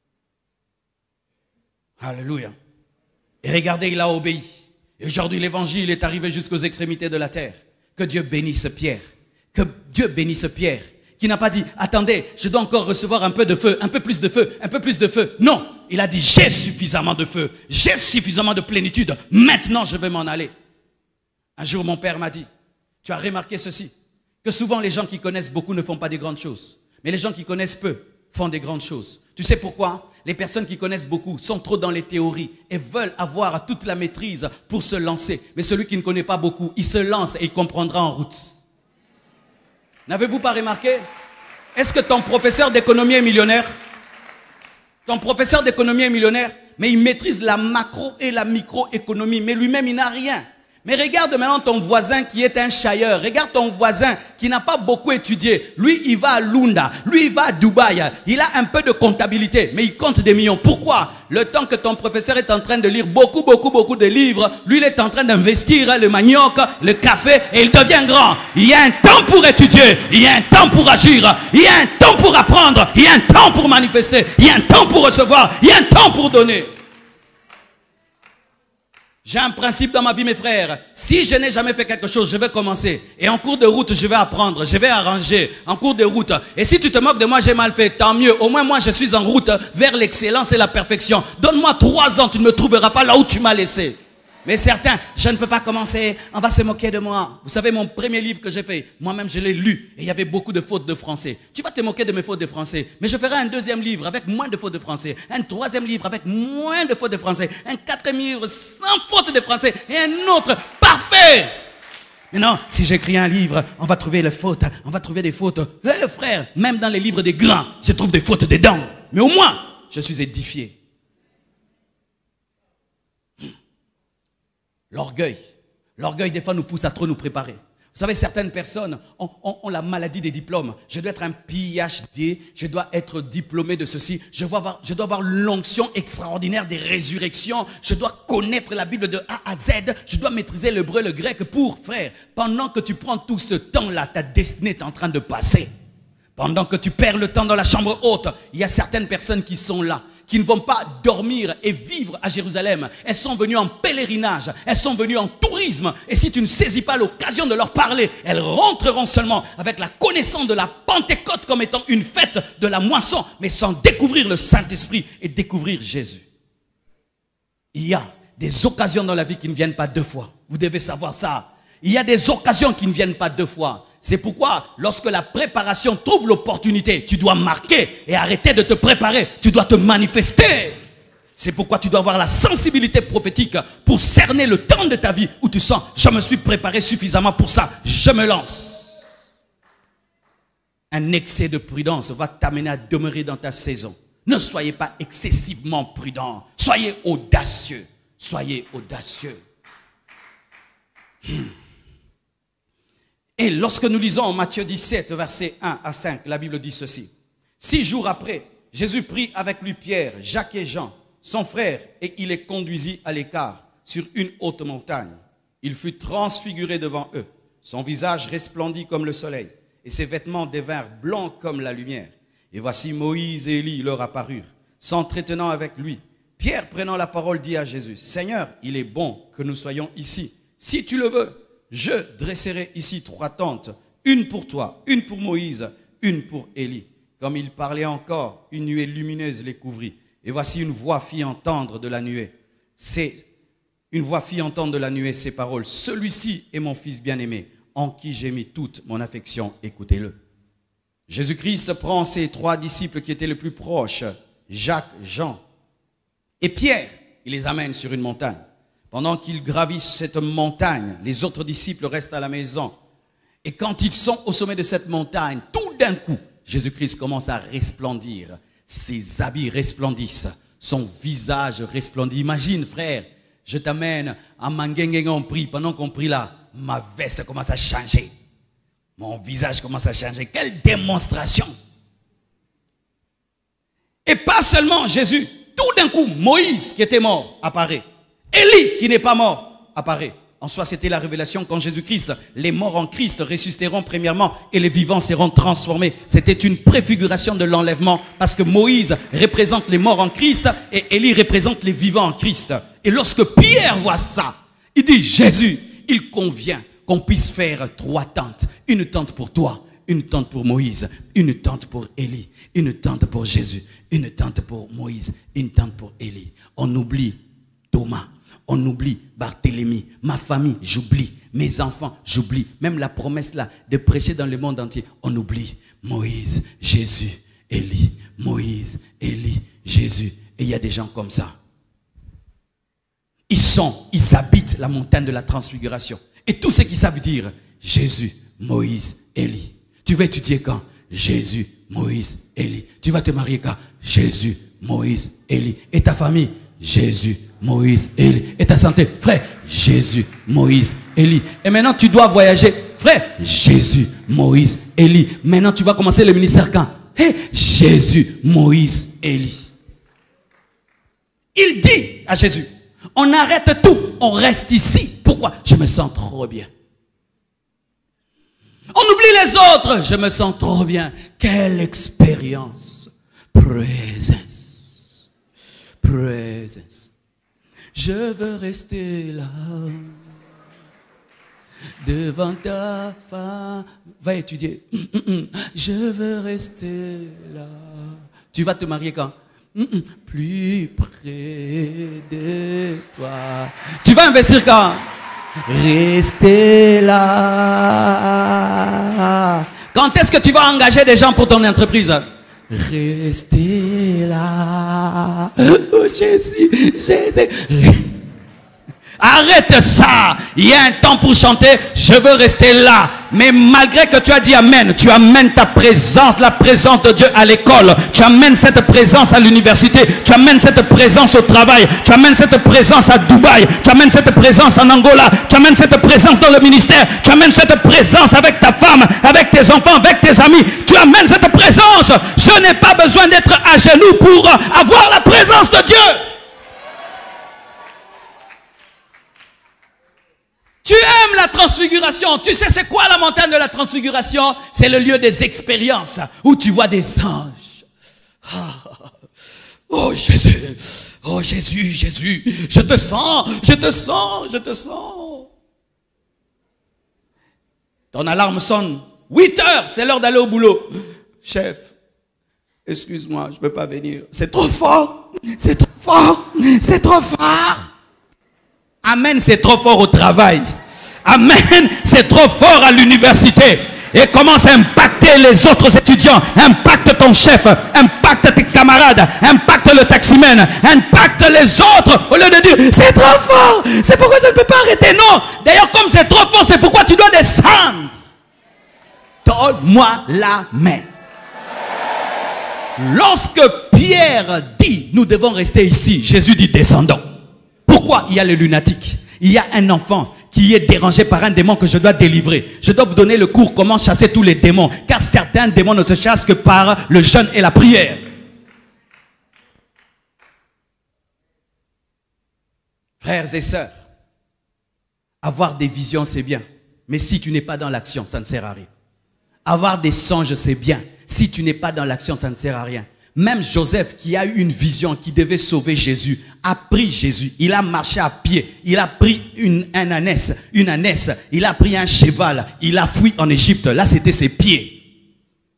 Speaker 2: Alléluia. Et regardez, il a obéi. Et aujourd'hui, l'évangile est arrivé jusqu'aux extrémités de la terre. Que Dieu bénisse Pierre. Que Dieu bénisse Pierre. Qui n'a pas dit, attendez, je dois encore recevoir un peu de feu, un peu plus de feu, un peu plus de feu. Non, il a dit, j'ai suffisamment de feu, j'ai suffisamment de plénitude. Maintenant, je vais m'en aller. Un jour, mon père m'a dit, tu as remarqué ceci, que souvent les gens qui connaissent beaucoup ne font pas des grandes choses. Mais les gens qui connaissent peu font des grandes choses. Tu sais pourquoi? Les personnes qui connaissent beaucoup sont trop dans les théories et veulent avoir toute la maîtrise pour se lancer. Mais celui qui ne connaît pas beaucoup, il se lance et il comprendra en route. N'avez-vous pas remarqué? Est-ce que ton professeur d'économie est millionnaire? Ton professeur d'économie est millionnaire, mais il maîtrise la macro et la microéconomie, mais lui-même il n'a rien. Mais regarde maintenant ton voisin qui est un chailleur. Regarde ton voisin qui n'a pas beaucoup étudié. Lui, il va à Lunda. Lui, il va à Dubaï. Il a un peu de comptabilité, mais il compte des millions. Pourquoi? Le temps que ton professeur est en train de lire beaucoup de livres, lui, il est en train d'investir le manioc, le café, et il devient grand. Il y a un temps pour étudier. Il y a un temps pour agir. Il y a un temps pour apprendre. Il y a un temps pour manifester. Il y a un temps pour recevoir. Il y a un temps pour donner. J'ai un principe dans ma vie, mes frères. Si je n'ai jamais fait quelque chose, je vais commencer. Et en cours de route, je vais apprendre. Je vais arranger. En cours de route. Et si tu te moques de moi, j'ai mal fait. Tant mieux. Au moins, moi, je suis en route vers l'excellence et la perfection. Donne-moi 3 ans, tu ne me trouveras pas là où tu m'as laissé. Mais certains, je ne peux pas commencer. On va se moquer de moi. Vous savez, mon premier livre que j'ai fait, moi-même, je l'ai lu. Et il y avait beaucoup de fautes de français. Tu vas te moquer de mes fautes de français. Mais je ferai un 2e livre avec moins de fautes de français. Un 3e livre avec moins de fautes de français. Un 4e livre sans fautes de français. Et un autre parfait. Mais non, si j'écris un livre, on va trouver les fautes. On va trouver des fautes. Frère, même dans les livres des grands, je trouve des fautes dedans. Mais au moins, je suis édifié. L'orgueil. L'orgueil, des fois, nous pousse à trop nous préparer. Vous savez, certaines personnes ont la maladie des diplômes. Je dois être un PhD, je dois être diplômé de ceci, je dois avoir l'onction extraordinaire des résurrections, je dois connaître la Bible de A à Z, je dois maîtriser l'hébreu, le grec pour, frère, pendant que tu prends tout ce temps-là, ta destinée est en train de passer. Pendant que tu perds le temps dans la chambre haute, il y a certaines personnes qui sont là, qui ne vont pas dormir et vivre à Jérusalem. Elles sont venues en pèlerinage, elles sont venues en tourisme. Et si tu ne saisis pas l'occasion de leur parler, elles rentreront seulement avec la connaissance de la Pentecôte comme étant une fête de la moisson, mais sans découvrir le Saint-Esprit et découvrir Jésus. Il y a des occasions dans la vie qui ne viennent pas 2 fois. Vous devez savoir ça. Il y a des occasions qui ne viennent pas 2 fois. C'est pourquoi, lorsque la préparation trouve l'opportunité, tu dois marquer et arrêter de te préparer. Tu dois te manifester. C'est pourquoi tu dois avoir la sensibilité prophétique pour cerner le temps de ta vie où tu sens, je me suis préparé suffisamment pour ça, je me lance. Un excès de prudence va t'amener à demeurer dans ta saison. Ne soyez pas excessivement prudent. Soyez audacieux. Soyez audacieux. Et lorsque nous lisons en Matthieu 17, versets 1 à 5, la Bible dit ceci. 6 jours après, Jésus prit avec lui Pierre, Jacques et Jean, son frère, et il les conduisit à l'écart, sur une haute montagne. Il fut transfiguré devant eux. Son visage resplendit comme le soleil, et ses vêtements devinrent blancs comme la lumière. Et voici Moïse et Élie leur apparurent, s'entretenant avec lui. Pierre, prenant la parole, dit à Jésus, « Seigneur, il est bon que nous soyons ici. Si tu le veux, je dresserai ici 3 tentes, une pour toi, une pour Moïse, une pour Élie. » Comme il parlait encore, une nuée lumineuse les couvrit. Et voici une voix fit entendre de la nuée. Une voix fit entendre de la nuée ces paroles. « Celui-ci est mon fils bien-aimé, en qui j'ai mis toute mon affection, écoutez-le. » Jésus-Christ prend ses 3 disciples qui étaient les plus proches, Jacques, Jean et Pierre. Il les amène sur une montagne. Pendant qu'ils gravissent cette montagne, les autres disciples restent à la maison. Et quand ils sont au sommet de cette montagne, tout d'un coup, Jésus-Christ commence à resplendir. Ses habits resplendissent. Son visage resplendit. Imagine, frère, je t'amène à Mangengen, on prie. Pendant qu'on prie là, ma veste commence à changer. Mon visage commence à changer. Quelle démonstration! Et pas seulement Jésus. Tout d'un coup, Moïse qui était mort apparaît. Élie qui n'est pas mort apparaît. En soi, c'était la révélation quand Jésus-Christ, les morts en Christ ressusciteront premièrement et les vivants seront transformés. C'était une préfiguration de l'enlèvement parce que Moïse représente les morts en Christ et Élie représente les vivants en Christ. Et lorsque Pierre voit ça, il dit, Jésus, il convient qu'on puisse faire 3 tentes. Une tente pour toi, une tente pour Moïse, une tente pour Élie, une tente pour Jésus, une tente pour Moïse, une tente pour Élie. On oublie Thomas. On oublie Barthélemy, ma famille, j'oublie, mes enfants, j'oublie. Même la promesse là de prêcher dans le monde entier, on oublie. Moïse, Jésus, Élie, Moïse, Élie, Jésus. Et il y a des gens comme ça. Ils habitent la montagne de la transfiguration. Et tout ce qu'ils savent dire, Jésus, Moïse, Élie. Tu vas étudier quand? Jésus, Moïse, Élie. Tu vas te marier quand? Jésus, Moïse, Élie. Et ta famille? Jésus, Moïse, Élie. Et ta santé, frère? Jésus, Moïse, Élie. Et maintenant tu dois voyager, frère? Jésus, Moïse, Élie. Maintenant tu vas commencer le ministère quand? Hey, Jésus, Moïse, Élie. Il dit à Jésus, on arrête tout, on reste ici. Pourquoi? Je me sens trop bien. On oublie les autres, je me sens trop bien. Quelle expérience. Présence. Présence. Je veux rester là, devant ta femme. Va étudier. Je veux rester là. Tu vas te marier quand? Plus près de toi. Tu vas investir quand? Rester là. Quand est-ce que tu vas engager des gens pour ton entreprise? Restez là. Oh Jésus, Jésus. Arrête ça. Il y a un temps pour chanter. Je veux rester là. Mais malgré que tu as dit Amen, tu amènes ta présence, la présence de Dieu à l'école. Tu amènes cette présence à l'université. Tu amènes cette présence au travail. Tu amènes cette présence à Dubaï. Tu amènes cette présence en Angola. Tu amènes cette présence dans le ministère. Tu amènes cette présence avec ta femme, avec tes enfants, avec tes amis. Tu amènes cette présence. Je n'ai pas besoin d'être à genoux pour avoir la présence de Dieu. Tu aimes la transfiguration. Tu sais c'est quoi la montagne de la transfiguration? C'est le lieu des expériences où tu vois des anges. Oh Jésus, oh Jésus, Jésus, je te sens, je te sens, je te sens. Ton alarme sonne. 8 heures, c'est l'heure d'aller au boulot. Chef, excuse-moi, je ne peux pas venir. C'est trop fort, c'est trop fort, c'est trop fort. Amen, c'est trop fort au travail. Amen, c'est trop fort à l'université. Et commence à impacter les autres étudiants. Impacte ton chef, impacte tes camarades, impacte le taximène, impacte les autres. Au lieu de dire, c'est trop fort, c'est pourquoi je ne peux pas arrêter. Non, d'ailleurs comme c'est trop fort, c'est pourquoi tu dois descendre. Donne-moi la main. Lorsque Pierre dit, nous devons rester ici, Jésus dit, descendons. Pourquoi? Il y a les lunatiques. Il y a un enfant qui est dérangé par un démon que je dois délivrer. Je dois vous donner le cours comment chasser tous les démons. Car certains démons ne se chassent que par le jeûne et la prière. Frères et sœurs, avoir des visions c'est bien. Mais si tu n'es pas dans l'action, ça ne sert à rien. Avoir des songes c'est bien. Si tu n'es pas dans l'action, ça ne sert à rien. Même Joseph qui a eu une vision qui devait sauver Jésus, a pris Jésus. Il a marché à pied. Il a pris une ânesse, il a pris un cheval. Il a fui en Égypte. Là, c'était ses pieds.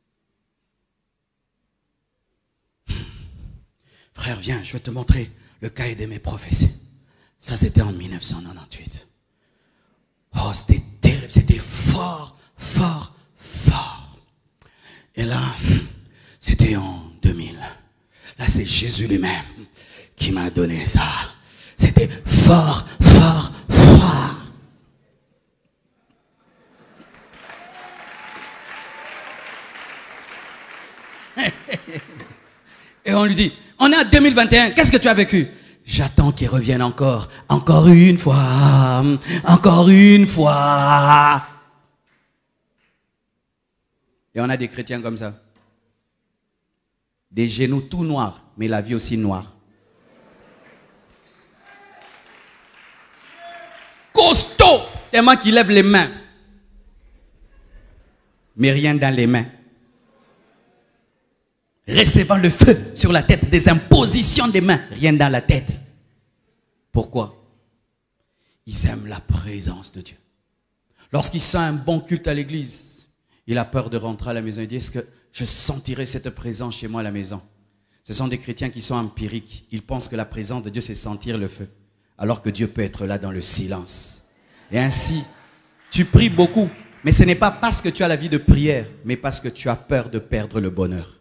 Speaker 2: Frère, viens, je vais te montrer le cahier de mes prophéties. Ça, c'était en 1998. Oh, c'était terrible. C'était fort, fort, fort. Et là, c'était en 2000. Là, c'est Jésus lui-même qui m'a donné ça. C'était fort, fort, fort. Et on lui dit, on est en 2021, qu'est-ce que tu as vécu? J'attends qu'il revienne encore une fois, encore une fois. Et on a des chrétiens comme ça. Des genoux tout noirs, mais la vie aussi noire. Costaud, tellement qu'il lève les mains. Mais rien dans les mains. Recevant le feu sur la tête, des impositions des mains, rien dans la tête. Pourquoi? Ils aiment la présence de Dieu. Lorsqu'il sent un bon culte à l'église, il a peur de rentrer à la maison. Il dit, est-ce que je sentirai cette présence chez moi à la maison? Ce sont des chrétiens qui sont empiriques. Ils pensent que la présence de Dieu, c'est sentir le feu. Alors que Dieu peut être là dans le silence. Et ainsi, tu pries beaucoup. Mais ce n'est pas parce que tu as la vie de prière, mais parce que tu as peur de perdre le bonheur.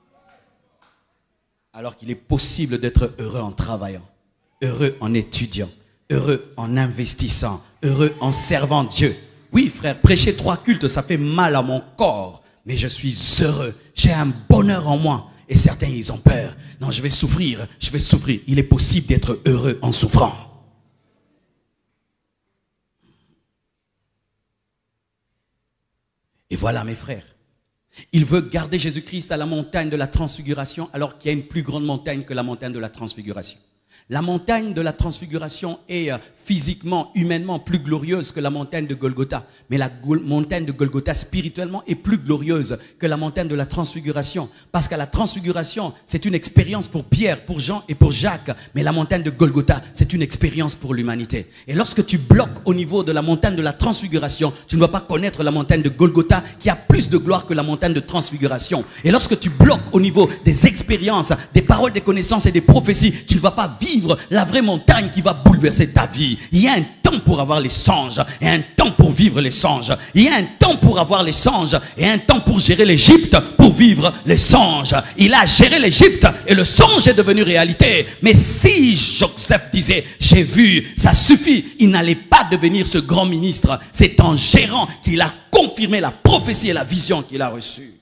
Speaker 2: Alors qu'il est possible d'être heureux en travaillant, heureux en étudiant, heureux en investissant, heureux en servant Dieu. Oui, frère, prêcher 3 cultes, ça fait mal à mon corps. Mais je suis heureux. J'ai un bonheur en moi. Et certains, ils ont peur. Non, je vais souffrir, je vais souffrir. Il est possible d'être heureux en souffrant. Et voilà, mes frères. Il veut garder Jésus-Christ à la montagne de la transfiguration alors qu'il y a une plus grande montagne que la montagne de la transfiguration. La montagne de la transfiguration est physiquement, humainement plus glorieuse que la montagne de Golgotha. Mais la montagne de Golgotha spirituellement est plus glorieuse que la montagne de la transfiguration. Parce qu'à la transfiguration, c'est une expérience pour Pierre, pour Jean et pour Jacques. Mais la montagne de Golgotha, c'est une expérience pour l'humanité. Et lorsque tu bloques au niveau de la montagne de la transfiguration, tu ne vas pas connaître la montagne de Golgotha qui a plus de gloire que la montagne de transfiguration. Et lorsque tu bloques au niveau des expériences, des paroles, des connaissances et des prophéties, tu ne vas pas vivre la vraie montagne qui va bouleverser ta vie. Il y a un temps pour avoir les songes et un temps pour vivre les songes. Il y a un temps pour avoir les songes et un temps pour gérer l'Égypte, pour vivre les songes. Il a géré l'Égypte et le songe est devenu réalité. Mais si Joseph disait j'ai vu, ça suffit, il n'allait pas devenir ce grand ministre. C'est en gérant qu'il a confirmé la prophétie et la vision qu'il a reçue.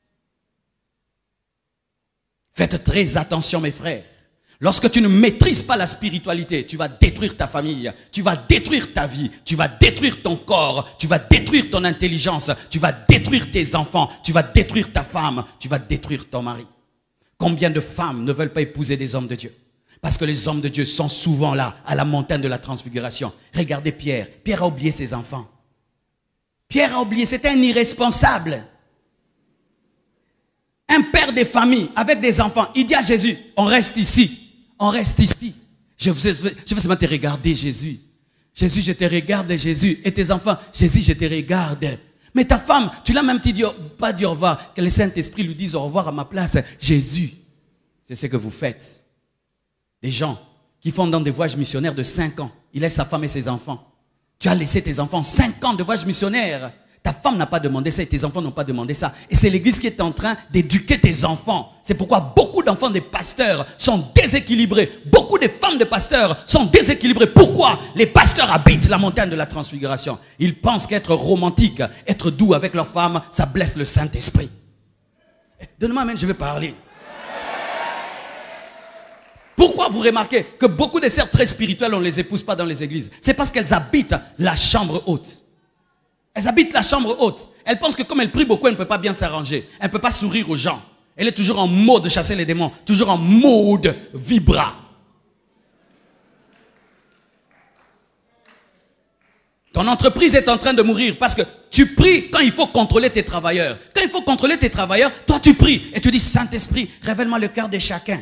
Speaker 2: Faites très attention, mes frères. Lorsque tu ne maîtrises pas la spiritualité, tu vas détruire ta famille, tu vas détruire ta vie, tu vas détruire ton corps, tu vas détruire ton intelligence, tu vas détruire tes enfants, tu vas détruire ta femme, tu vas détruire ton mari. Combien de femmes ne veulent pas épouser des hommes de Dieu? Parce que les hommes de Dieu sont souvent là, à la montagne de la transfiguration. Regardez Pierre. Pierre a oublié ses enfants. Pierre a oublié, c'était un irresponsable. Un père de famille avec des enfants, il dit à Jésus, on reste ici. On reste ici. Je vais seulement te regarder, Jésus. Jésus, je te regarde, Jésus. Et tes enfants, Jésus, je te regarde. Mais ta femme, tu l'as même dit, pas dit au revoir. Que le Saint-Esprit lui dise au revoir à ma place. Jésus, c'est ce que vous faites. Des gens qui font dans des voyages missionnaires de 5 ans. Il laisse sa femme et ses enfants. Tu as laissé tes enfants 5 ans de voyage missionnaire. Ta femme n'a pas demandé ça et tes enfants n'ont pas demandé ça. Et c'est l'église qui est en train d'éduquer tes enfants. C'est pourquoi beaucoup d'enfants des pasteurs sont déséquilibrés. Beaucoup de femmes de pasteurs sont déséquilibrées. Pourquoi? Les pasteurs habitent la montagne de la transfiguration. Ils pensent qu'être romantique, être doux avec leur femme, ça blesse le Saint-Esprit. Donne-moi, amen, je vais parler. Pourquoi vous remarquez que beaucoup de sœurs très spirituelles, on ne les épouse pas dans les églises? C'est parce qu'elles habitent la chambre haute. Elles habitent la chambre haute. Elles pensent que comme elles prient beaucoup, elle ne peut pas bien s'arranger. Elle ne peut pas sourire aux gens. Elle est toujours en mode chasser les démons. Toujours en mode vibra. Ton entreprise est en train de mourir parce que tu pries quand il faut contrôler tes travailleurs. Quand il faut contrôler tes travailleurs, toi tu pries. Et tu dis, Saint-Esprit, révèle-moi le cœur de chacun.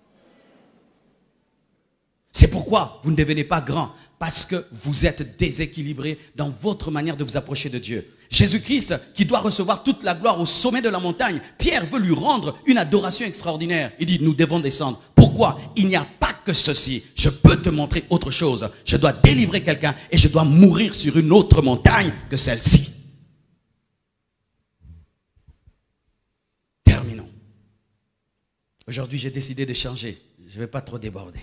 Speaker 2: C'est pourquoi vous ne devenez pas grand. Parce que vous êtes déséquilibré dans votre manière de vous approcher de Dieu. Jésus-Christ, qui doit recevoir toute la gloire au sommet de la montagne, Pierre veut lui rendre une adoration extraordinaire. Il dit, nous devons descendre. Pourquoi? Il n'y a pas que ceci. Je peux te montrer autre chose. Je dois délivrer quelqu'un et je dois mourir sur une autre montagne que celle-ci. Terminons. Aujourd'hui, j'ai décidé de changer. Je ne vais pas trop déborder.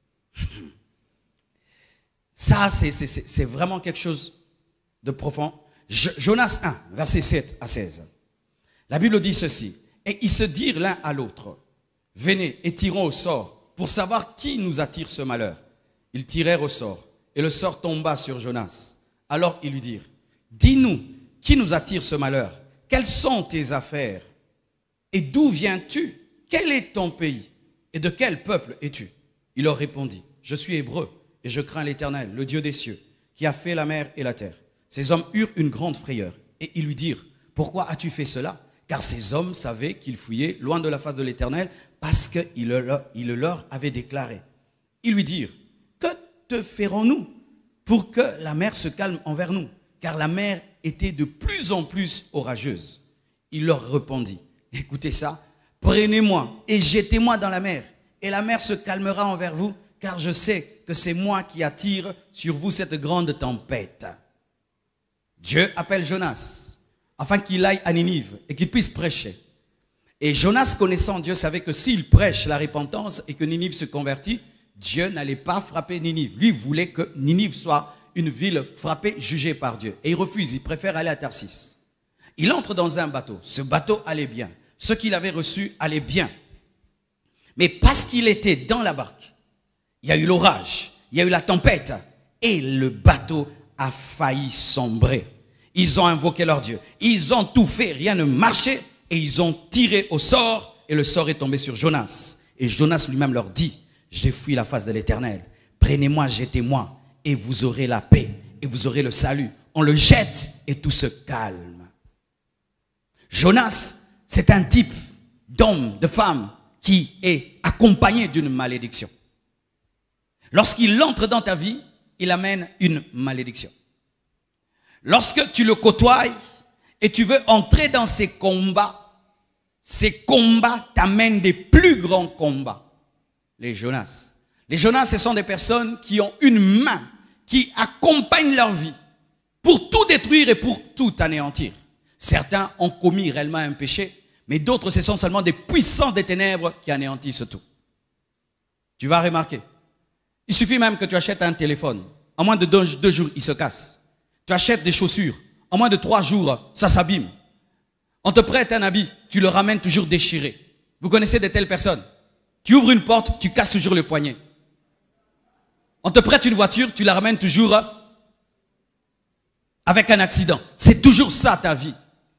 Speaker 2: Ça, c'est vraiment quelque chose de profond. Jonas 1, versets 7 à 16. La Bible dit ceci. Et ils se dirent l'un à l'autre, venez et tirons au sort pour savoir qui nous attire ce malheur. Ils tirèrent au sort et le sort tomba sur Jonas. Alors ils lui dirent, dis-nous, qui nous attire ce malheur? Quelles sont tes affaires? Et d'où viens-tu? quel est ton pays et de quel peuple es-tu? Il leur répondit, je suis hébreu et je crains l'Éternel, le Dieu des cieux, qui a fait la mer et la terre. Ces hommes eurent une grande frayeur et ils lui dirent, pourquoi as-tu fait cela? Car ces hommes savaient qu'ils fouillaient loin de la face de l'Éternel parce qu'il le leur avait déclaré. Ils lui dirent, que te ferons-nous pour que la mer se calme envers nous? Car la mer était de plus en plus orageuse. Il leur répondit, écoutez ça, prenez-moi et jetez-moi dans la mer, et la mer se calmera envers vous, car je sais que c'est moi qui attire sur vous cette grande tempête. Dieu appelle Jonas, afin qu'il aille à Ninive et qu'il puisse prêcher. Et Jonas, connaissant Dieu, savait que s'il prêche la repentance et que Ninive se convertit, Dieu n'allait pas frapper Ninive. Lui voulait que Ninive soit une ville frappée, jugée par Dieu. Et il refuse, il préfère aller à Tarsis. Il entre dans un bateau. Ce bateau allait bien. Ce qu'il avait reçu allait bien. Mais parce qu'il était dans la barque, il y a eu l'orage, il y a eu la tempête, et le bateau a failli sombrer. Ils ont invoqué leur Dieu. Ils ont tout fait, rien ne marchait, et ils ont tiré au sort, et le sort est tombé sur Jonas. Et Jonas lui-même leur dit, j'ai fui la face de l'Éternel. Prenez-moi, jetez-moi, et vous aurez la paix, et vous aurez le salut. On le jette, et tout se calme. Jonas, c'est un type d'homme, de femme, qui est accompagné d'une malédiction. Lorsqu'il entre dans ta vie, il amène une malédiction. Lorsque tu le côtoies et tu veux entrer dans ces combats t'amènent des plus grands combats. Les Jonas. Les Jonas, ce sont des personnes qui ont une main, qui accompagnent leur vie pour tout détruire et pour tout anéantir. Certains ont commis réellement un péché, mais d'autres, ce sont seulement des puissances des ténèbres qui anéantissent tout. Tu vas remarquer. Il suffit même que tu achètes un téléphone. En moins de 2 jours, il se casse. Tu achètes des chaussures. En moins de 3 jours, ça s'abîme. On te prête un habit, tu le ramènes toujours déchiré. Vous connaissez de telles personnes? Tu ouvres une porte, tu casses toujours le poignet. On te prête une voiture, tu la ramènes toujours avec un accident. C'est toujours ça ta vie.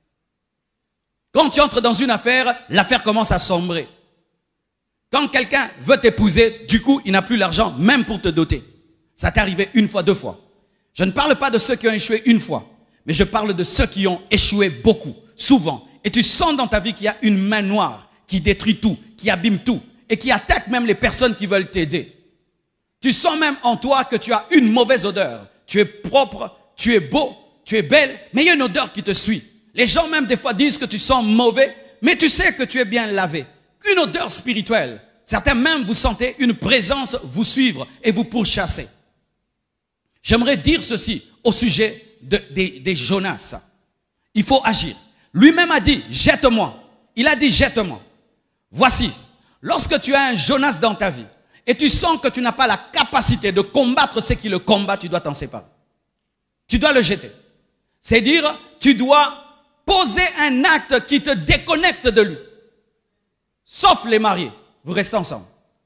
Speaker 2: Quand tu entres dans une affaire, l'affaire commence à sombrer. Quand quelqu'un veut t'épouser, du coup, il n'a plus l'argent, même pour te doter. Ça t'est arrivé 1 fois, 2 fois. Je ne parle pas de ceux qui ont échoué 1 fois, mais je parle de ceux qui ont échoué beaucoup, souvent. Et tu sens dans ta vie qu'il y a une main noire qui détruit tout, qui abîme tout, et qui attaque même les personnes qui veulent t'aider. Tu sens même en toi que tu as une mauvaise odeur. Tu es propre, tu es beau, tu es belle, mais il y a une odeur qui te suit. Les gens même des fois disent que tu sens mauvais, mais tu sais que tu es bien lavé. Une odeur spirituelle. Certains même vous sentez une présence vous suivre et vous pourchasser. J'aimerais dire ceci au sujet des Jonas. Il faut agir. Lui-même a dit, jette-moi. Il a dit, jette-moi. Voici, lorsque tu as un Jonas dans ta vie et tu sens que tu n'as pas la capacité de combattre ceux qui le combattent, tu dois t'en séparer. Tu dois le jeter. C'est-à-dire, tu dois poser un acte qui te déconnecte de lui. Sauf les mariés, vous restez ensemble.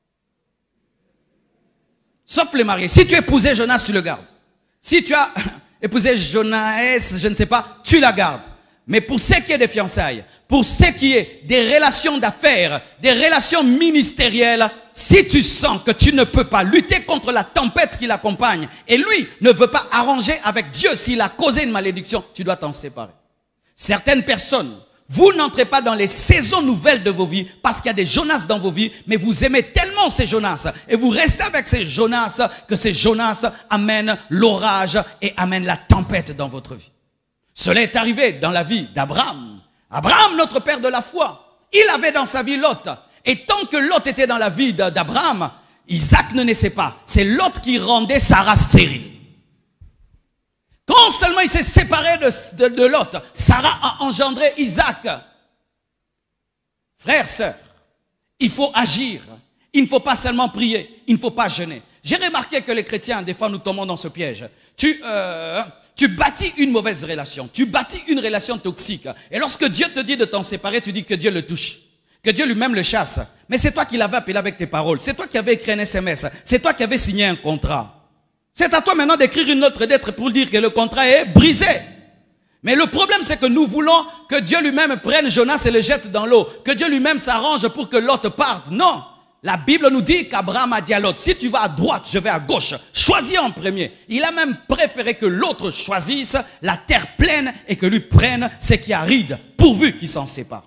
Speaker 2: Sauf les mariés. Si tu épousais Jonas, tu le gardes. Si tu as épousé Jonas, je ne sais pas, tu la gardes. Mais pour ce qui est des fiançailles, pour ce qui est des relations d'affaires, des relations ministérielles, si tu sens que tu ne peux pas lutter contre la tempête qui l'accompagne, et lui ne veut pas arranger avec Dieu s'il a causé une malédiction, tu dois t'en séparer. Certaines personnes, vous n'entrez pas dans les saisons nouvelles de vos vies parce qu'il y a des Jonas dans vos vies, mais vous aimez tellement ces Jonas et vous restez avec ces Jonas que ces Jonas amènent l'orage et amènent la tempête dans votre vie. Cela est arrivé dans la vie d'Abraham. Abraham, notre père de la foi, il avait dans sa vie Lot. Et tant que Lot était dans la vie d'Abraham, Isaac ne naissait pas. C'est Lot qui rendait Sarah stérile. Quand seulement il s'est séparé de Lot, Sarah a engendré Isaac. Frères, sœurs, il faut agir. Il ne faut pas seulement prier, il ne faut pas jeûner. J'ai remarqué que les chrétiens, des fois, nous tombons dans ce piège. Tu bâtis une mauvaise relation, tu bâtis une relation toxique. Et lorsque Dieu te dit de t'en séparer, tu dis que Dieu le touche, que Dieu lui-même le chasse. Mais c'est toi qui l'avais appelé avec tes paroles, c'est toi qui avais écrit un SMS, c'est toi qui avais signé un contrat. C'est à toi maintenant d'écrire une autre lettre pour dire que le contrat est brisé. Mais le problème, c'est que nous voulons que Dieu lui-même prenne Jonas et le jette dans l'eau. Que Dieu lui-même s'arrange pour que l'autre parte. Non. La Bible nous dit qu'Abraham a dit à l'autre, si tu vas à droite, je vais à gauche. Choisis en premier. Il a même préféré que l'autre choisisse la terre pleine et que lui prenne ce qui est aride, pourvu qu'il s'en sépare.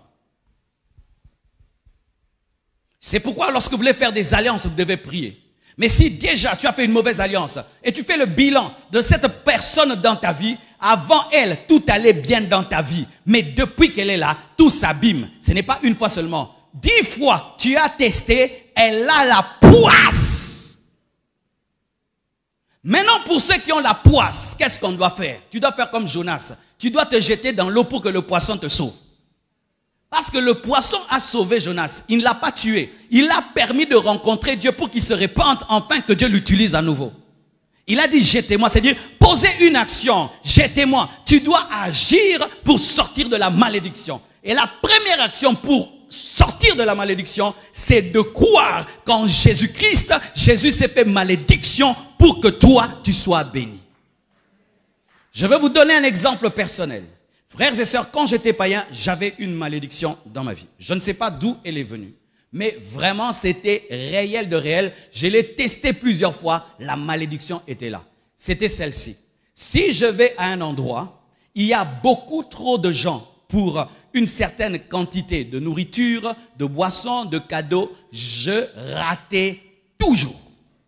Speaker 2: C'est pourquoi lorsque vous voulez faire des alliances, vous devez prier. Mais si déjà tu as fait une mauvaise alliance et tu fais le bilan de cette personne dans ta vie, avant elle, tout allait bien dans ta vie. Mais depuis qu'elle est là, tout s'abîme. Ce n'est pas une fois seulement. 10 fois, tu as testé, elle a la poisse. Maintenant, pour ceux qui ont la poisse, qu'est-ce qu'on doit faire? Tu dois faire comme Jonas. Tu dois te jeter dans l'eau pour que le poisson te sauve. Parce que le poisson a sauvé Jonas. Il ne l'a pas tué. Il a permis de rencontrer Dieu pour qu'il se répande, afin que Dieu l'utilise à nouveau. Il a dit jetez-moi, c'est-à-dire posez une action, jetez-moi. Tu dois agir pour sortir de la malédiction. Et la première action pour sortir de la malédiction, c'est de croire qu'en Jésus-Christ, Jésus s'est fait malédiction pour que toi, tu sois béni. Je vais vous donner un exemple personnel. Frères et sœurs, quand j'étais païen, j'avais une malédiction dans ma vie. Je ne sais pas d'où elle est venue. Mais vraiment, c'était réel de réel. Je l'ai testé plusieurs fois. La malédiction était là. C'était celle-ci. Si je vais à un endroit, il y a beaucoup trop de gens pour une certaine quantité de nourriture, de boissons, de cadeaux. Je ratais toujours.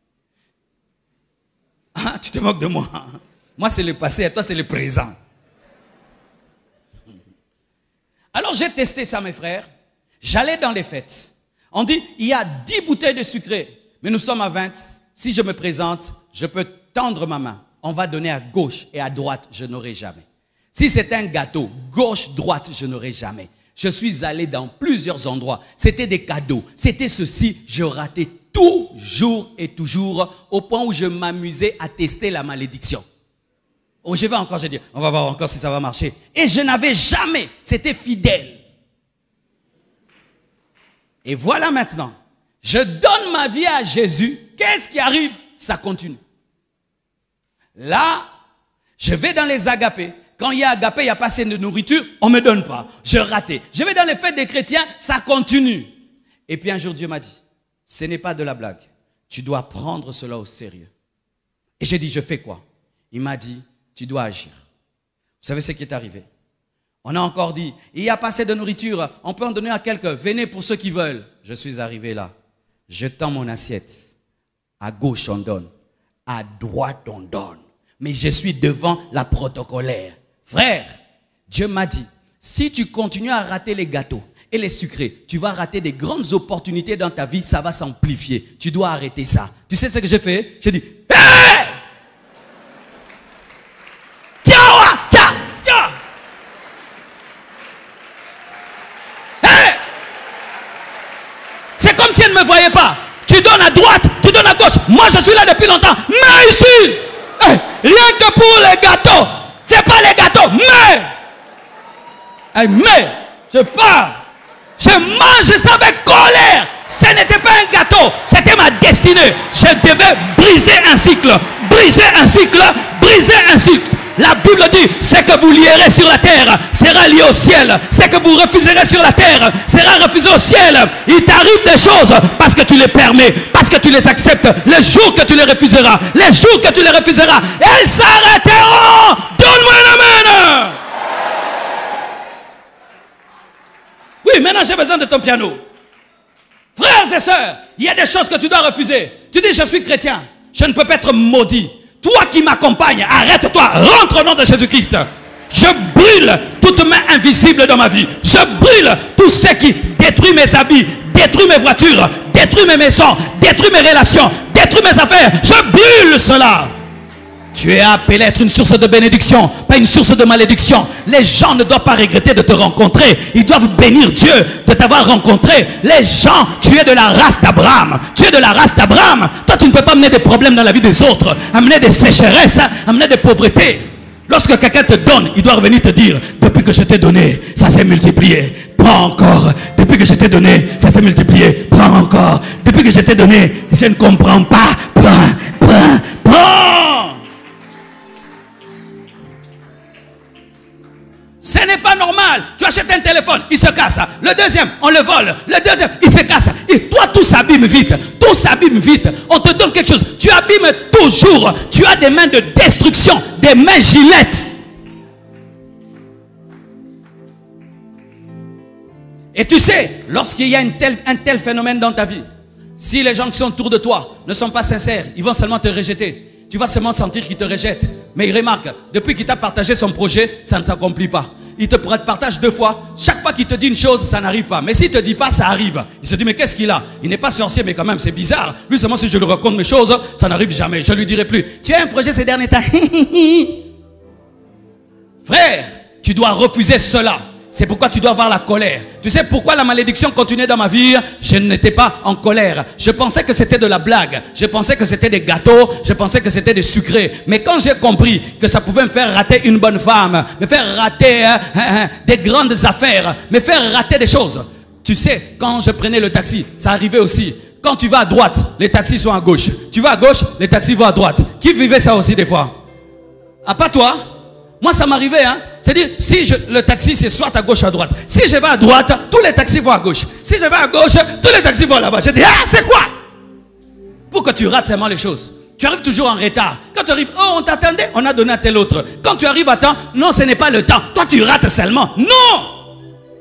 Speaker 2: Ah, tu te moques de moi. Moi, c'est le passé et toi, c'est le présent. Alors, j'ai testé ça, mes frères. J'allais dans les fêtes. On dit, il y a 10 bouteilles de sucré, mais nous sommes à 20. Si je me présente, je peux tendre ma main. On va donner à gauche et à droite, je n'aurai jamais. Si c'est un gâteau, gauche, droite, je n'aurai jamais. Je suis allé dans plusieurs endroits. C'était des cadeaux. C'était ceci. Je ratais toujours et toujours au point où je m'amusais à tester la malédiction. Oh, je vais encore, je dis, on va voir encore si ça va marcher. Et je n'avais jamais. C'était fidèle. Et voilà maintenant, je donne ma vie à Jésus. Qu'est-ce qui arrive? Ça continue. Là, je vais dans les agapés. Quand il y a agapé, il n'y a pas assez de nourriture, on ne me donne pas. Je ratais. Je vais dans les fêtes des chrétiens, ça continue. Et puis un jour, Dieu m'a dit, ce n'est pas de la blague. Tu dois prendre cela au sérieux. Et j'ai dit, je fais quoi? Il m'a dit, tu dois agir. Vous savez ce qui est arrivé? On a encore dit, il n'y a pas assez de nourriture, on peut en donner à quelqu'un, venez pour ceux qui veulent. Je suis arrivé là, je tends mon assiette, à gauche on donne, à droite on donne, mais je suis devant la protocolaire. Frère, Dieu m'a dit, si tu continues à rater les gâteaux et les sucrés, tu vas rater des grandes opportunités dans ta vie, ça va s'amplifier. Tu dois arrêter ça. Tu sais ce que j'ai fait? J'ai dit, hey! Comme si elle ne me voyait pas. Tu donnes à droite, tu donnes à gauche. Moi, je suis là depuis longtemps. Mais ici, rien que pour les gâteaux. C'est pas les gâteaux, mais je pars. Je mange ça avec colère. Ce n'était pas un gâteau, c'était ma destinée. Je devais briser un cycle, briser un cycle, briser un cycle. La Bible dit, ce que vous lierez sur la terre sera lié au ciel. Ce que vous refuserez sur la terre sera refusé au ciel. Il t'arrive des choses parce que tu les permets, parce que tu les acceptes. Les jours que tu les refuseras, les jours que tu les refuseras, elles s'arrêteront. Donne-moi un amen. Oui, maintenant j'ai besoin de ton piano. Frères et sœurs, il y a des choses que tu dois refuser. Tu dis, je suis chrétien, je ne peux pas être maudit. Toi qui m'accompagnes, arrête-toi, rentre au nom de Jésus-Christ. Je brûle toute main invisible dans ma vie. Je brûle tout ce qui détruit mes habits, détruit mes voitures, détruit mes maisons, détruit mes relations, détruit mes affaires. Je brûle cela. Tu es appelé à être une source de bénédiction, pas une source de malédiction. Les gens ne doivent pas regretter de te rencontrer. Ils doivent bénir Dieu de t'avoir rencontré. Les gens, tu es de la race d'Abraham. Tu es de la race d'Abraham. Toi, tu ne peux pas amener des problèmes dans la vie des autres. Amener des sécheresses, amener des pauvretés. Lorsque quelqu'un te donne, il doit revenir te dire, depuis que je t'ai donné, ça s'est multiplié. Prends encore. Depuis que je t'ai donné, ça s'est multiplié. Prends encore. Depuis que je t'ai donné, je ne comprends pas. Prends. Ce n'est pas normal. Tu achètes un téléphone, il se casse. Le deuxième, on le vole. Le deuxième, il se casse. Et toi, tout s'abîme vite. Tout s'abîme vite. On te donne quelque chose. Tu abîmes toujours. Tu as des mains de destruction, des mains gilettes. Et tu sais, lorsqu'il y a un tel phénomène dans ta vie, si les gens qui sont autour de toi ne sont pas sincères, ils vont seulement te rejeter. Tu vas seulement sentir qu'ils te rejettent. Mais il remarque, depuis qu'il t'a partagé son projet, ça ne s'accomplit pas. Il te partage 2 fois. Chaque fois qu'il te dit une chose, ça n'arrive pas. Mais s'il ne te dit pas, ça arrive. Il se dit, mais qu'est-ce qu'il a? Il n'est pas sorcier, mais quand même, c'est bizarre. Lui, seulement si je lui raconte mes choses, ça n'arrive jamais. Je ne lui dirai plus. Tu as un projet ces derniers temps. Frère, tu dois refuser cela. C'est pourquoi tu dois avoir la colère. Tu sais pourquoi la malédiction continuait dans ma vie? Je n'étais pas en colère. Je pensais que c'était de la blague. Je pensais que c'était des gâteaux. Je pensais que c'était des sucrés. Mais quand j'ai compris que ça pouvait me faire rater une bonne femme, me faire rater des grandes affaires, me faire rater des choses. Tu sais, quand je prenais le taxi, ça arrivait aussi. Quand tu vas à droite, les taxis sont à gauche. Tu vas à gauche, les taxis vont à droite. Qui vivait ça aussi des fois? Ah, pas toi? Moi, ça m'arrivait, hein. C'est-à-dire, si le taxi, c'est soit à gauche, à droite. Si je vais à droite, tous les taxis vont à gauche. Si je vais à gauche, tous les taxis vont là-bas. Je dis, ah, c'est quoi? Pour que tu rates seulement les choses. Tu arrives toujours en retard. Quand tu arrives, oh, on t'attendait, on a donné à tel autre. Quand tu arrives à temps, non, ce n'est pas le temps. Toi, tu rates seulement. Non!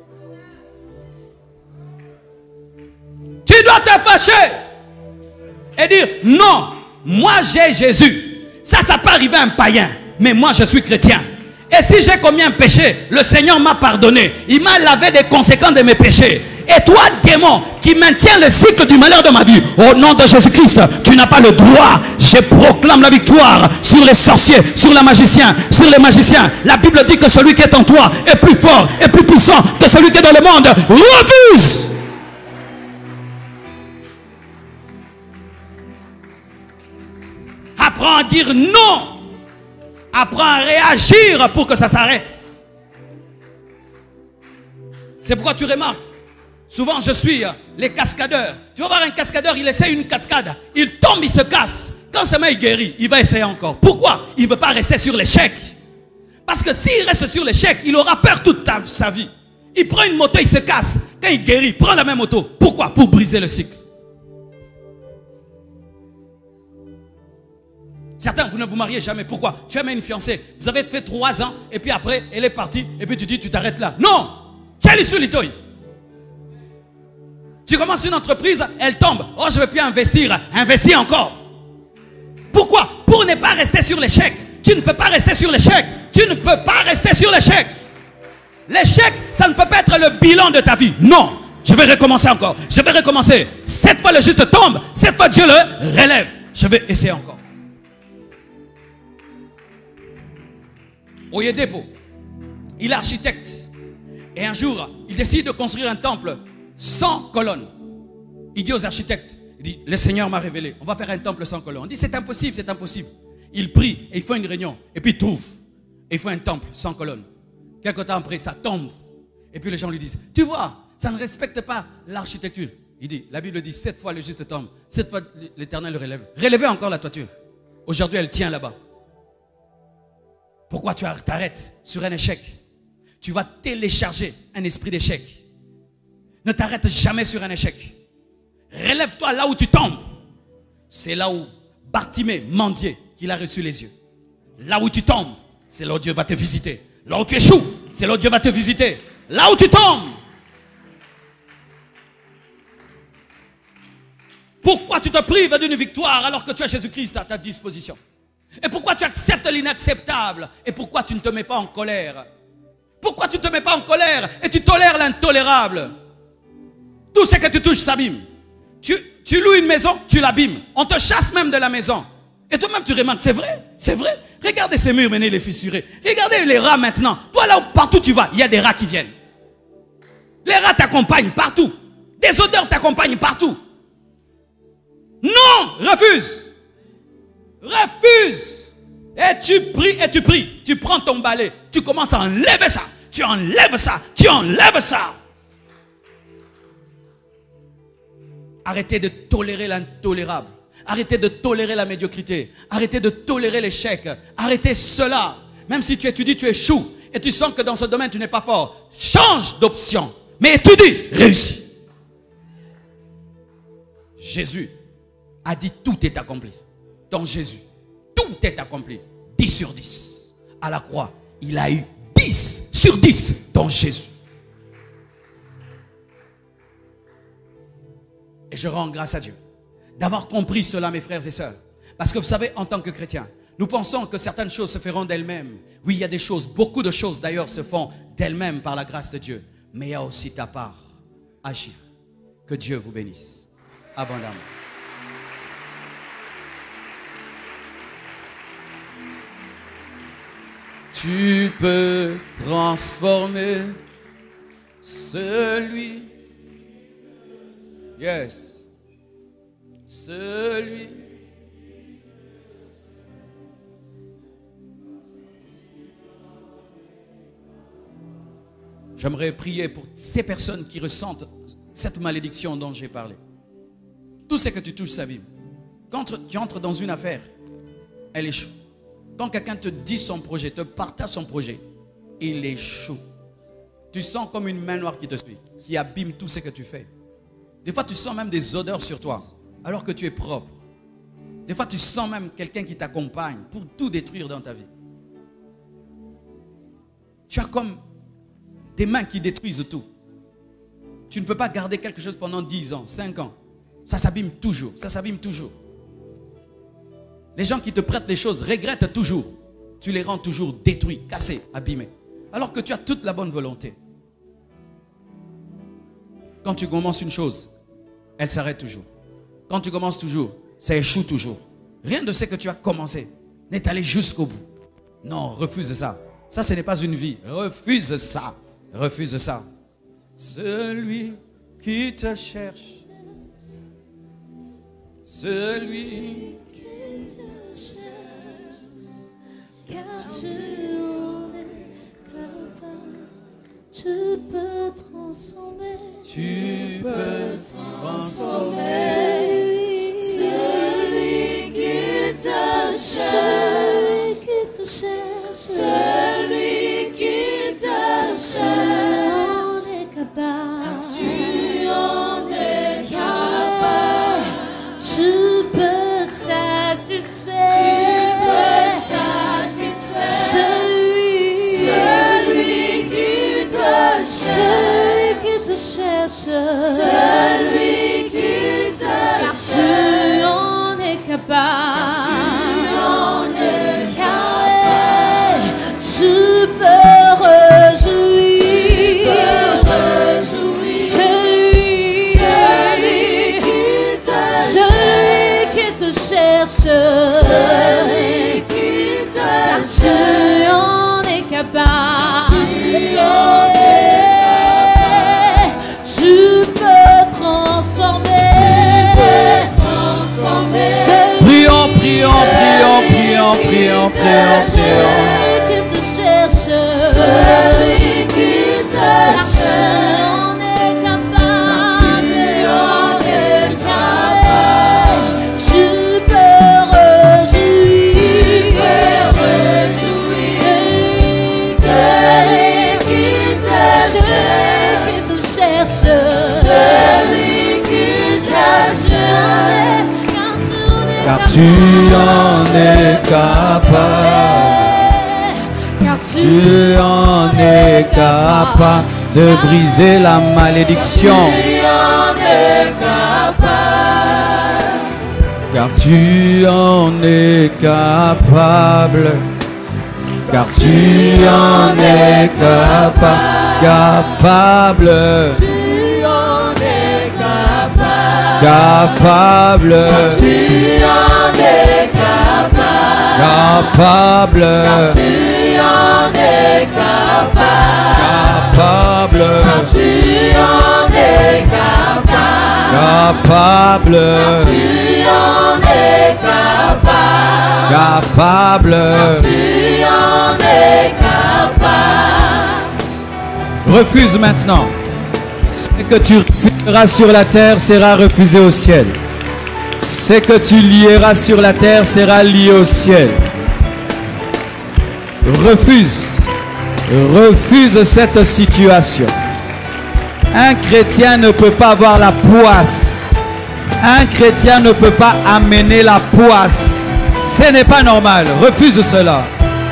Speaker 2: Tu dois te fâcher et dire, non, moi j'ai Jésus. Ça peut arriver à un païen. Mais moi, je suis chrétien. Et si j'ai commis un péché, le Seigneur m'a pardonné. Il m'a lavé des conséquences de mes péchés. Et toi, démon, qui maintient le cycle du malheur de ma vie, au nom de Jésus-Christ, tu n'as pas le droit. Je proclame la victoire sur les sorciers, sur les magiciens, sur les magiciens. La Bible dit que celui qui est en toi est plus fort et plus puissant que celui qui est dans le monde. Refuse! Apprends à dire non. Apprends à réagir pour que ça s'arrête. C'est pourquoi tu remarques, souvent je suis les cascadeurs. Tu vas voir un cascadeur, il essaie une cascade. Il tombe, il se casse. Quand seulement il guérit, il va essayer encore. Pourquoi? Il ne veut pas rester sur l'échec. Parce que s'il reste sur l'échec, il aura peur toute sa vie. Il prend une moto, il se casse. Quand il guérit, il prend la même moto. Pourquoi? Pour briser le cycle. Certains, vous ne vous mariez jamais. Pourquoi? Tu aimes une fiancée. Vous avez fait 3 ans et puis après, elle est partie. Et puis tu dis, tu t'arrêtes là. Non! Tu commences une entreprise, elle tombe. Oh, je ne veux plus investir. Investis encore. Pourquoi? Pour ne pas rester sur l'échec. Tu ne peux pas rester sur l'échec. Tu ne peux pas rester sur l'échec. L'échec, ça ne peut pas être le bilan de ta vie. Non. Je vais recommencer encore. Je vais recommencer. Cette fois, le juste tombe. Cette fois, Dieu le relève. Je vais essayer encore. Oyedepo, il est architecte. Et un jour, il décide de construire un temple sans colonnes. Il dit aux architectes, il dit, le Seigneur m'a révélé, on va faire un temple sans colonnes. On dit, c'est impossible, c'est impossible. Il prie et il fait une réunion. Et puis il trouve. Et il fait un temple sans colonnes. Quelque temps après, ça tombe. Et puis les gens lui disent, tu vois, ça ne respecte pas l'architecture. Il dit, la Bible dit, 7 fois le juste tombe. 7 fois l'Éternel le relève. Relevez encore la toiture. Aujourd'hui, elle tient là-bas. Pourquoi tu t'arrêtes sur un échec? Tu vas télécharger un esprit d'échec. Ne t'arrête jamais sur un échec. Relève-toi là où tu tombes. C'est là où Bartimée mendiait qu'il a reçu les yeux. Là où tu tombes, c'est là où Dieu va te visiter. Là où tu échoues, c'est là où Dieu va te visiter. Là où tu tombes. Pourquoi tu te prives d'une victoire alors que tu as Jésus-Christ à ta disposition? Et pourquoi tu acceptes l'inacceptable? Et pourquoi tu ne te mets pas en colère? Pourquoi tu ne te mets pas en colère et tu tolères l'intolérable? Tout ce que tu touches s'abîme. Tu loues une maison, tu l'abîmes. On te chasse même de la maison. Et toi-même tu remarques, c'est vrai, c'est vrai. Regardez ces murs menés, les fissurés. Regardez les rats maintenant. Toi là où partout tu vas, il y a des rats qui viennent. Les rats t'accompagnent partout. Des odeurs t'accompagnent partout. Non, refuse. Refuse. Et tu pries et tu pries. Tu prends ton balai. Tu commences à enlever ça. Tu enlèves ça. Tu enlèves ça. Arrêtez de tolérer l'intolérable. Arrêtez de tolérer la médiocrité. Arrêtez de tolérer l'échec. Arrêtez cela. Même si tu étudies, tu échoues. et tu sens que dans ce domaine, tu n'es pas fort. Change d'option. Mais étudie, réussis. Jésus a dit tout est accompli. Dans Jésus, tout est accompli. 10 sur 10. À la croix, il a eu 10 sur 10 dans Jésus. Et je rends grâce à Dieu d'avoir compris cela, mes frères et sœurs. Parce que vous savez, en tant que chrétiens, nous pensons que certaines choses se feront d'elles-mêmes. Oui, il y a des choses, beaucoup de choses d'ailleurs se font d'elles-mêmes par la grâce de Dieu. Mais il y a aussi ta part, agir. Que Dieu vous bénisse abondamment. Tu peux transformer celui. Yes. Celui. J'aimerais prier pour ces personnes qui ressentent cette malédiction dont j'ai parlé. Tout ce que tu touches s'abîme. Quand tu entres dans une affaire, elle échoue. Quand quelqu'un te dit son projet, te partage son projet, il échoue. Tu sens comme une main noire qui te suit, qui abîme tout ce que tu fais. Des fois, tu sens même des odeurs sur toi, alors que tu es propre. Des fois, tu sens même quelqu'un qui t'accompagne pour tout détruire dans ta vie. Tu as comme des mains qui détruisent tout. Tu ne peux pas garder quelque chose pendant 10 ans, 5 ans. Ça s'abîme toujours, ça s'abîme toujours. Les gens qui te prêtent les choses regrettent toujours. Tu les rends toujours détruits, cassés, abîmés. Alors que tu as toute la bonne volonté. Quand tu commences une chose, elle s'arrête toujours. Quand tu commences toujours, ça échoue toujours. Rien de ce que tu as commencé n'est allé jusqu'au bout. Non, refuse ça. Ça, ce n'est pas une vie. Refuse ça. Refuse ça. Celui qui te cherche. Celui qui te cherche.
Speaker 3: Car tu en es capable. Tu peux transformer.
Speaker 2: Tu peux transformer.
Speaker 3: Celui qui te cherche. Qui te cherche. Celui qui te cherche. Tu en es capable. Tu en es capable. Tu peux satisfaire. Tu peux satisfaire. Celui qui te cherche. Qui te cherche. Celui qui te cherche. Tu en es capable. Tu en es capable. Tu peux réjouir. Celui qui te cherche. Celui qui te cherche. Tu en es capable. Tu en es capable. Tu peux transformer.
Speaker 2: Prions, prions, prions, prions, prions, prions, prions.
Speaker 3: Celui qui te cherche. Celui qui te cherche. On est capable. Tu en es capable. Tu peux réjouir. Celui qui te cherche. Celui qui te cherche.
Speaker 2: Car tu en es capable.
Speaker 3: Car
Speaker 2: Tu en es capable de briser la malédiction.
Speaker 3: Tu en es capable.
Speaker 2: Car tu en es capable. Car tu en es capable. Capable.
Speaker 3: Tu en es capable.
Speaker 2: Capable.
Speaker 3: Tu en es capable.
Speaker 2: Capable.
Speaker 3: Tu en es capable.
Speaker 2: Capable.
Speaker 3: Tu en es capable.
Speaker 2: Capable.
Speaker 3: Tu en es capable.
Speaker 2: Capable.
Speaker 3: Tu en es capable.
Speaker 2: Refuse maintenant. Ce que tu refuseras sur la terre sera refusé au ciel. Ce que tu lieras sur la terre sera lié au ciel. Refuse. Refuse cette situation. Un chrétien ne peut pas avoir la poisse. Un chrétien ne peut pas amener la poisse. Ce n'est pas normal. Refuse cela.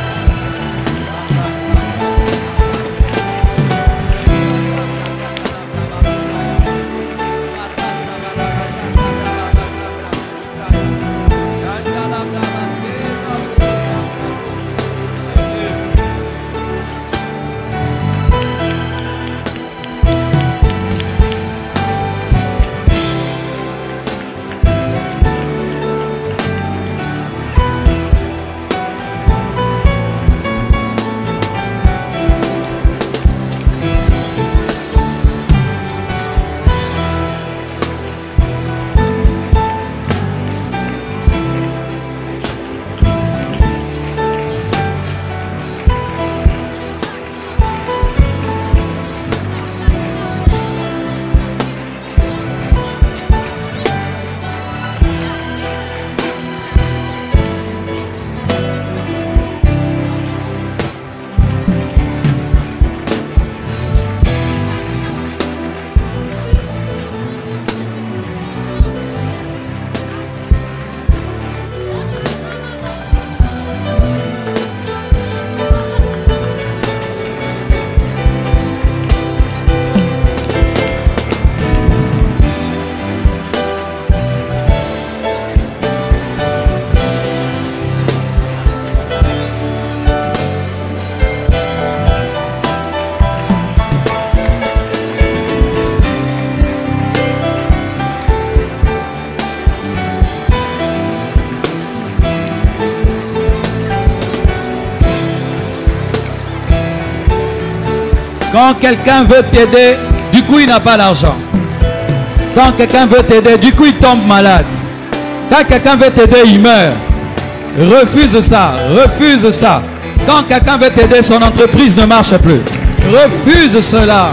Speaker 2: Quand quelqu'un veut t'aider, du coup il n'a pas l'argent. Quand quelqu'un veut t'aider, du coup il tombe malade. Quand quelqu'un veut t'aider, il meurt. Refuse ça, refuse ça. Quand quelqu'un veut t'aider, son entreprise ne marche plus. Refuse cela.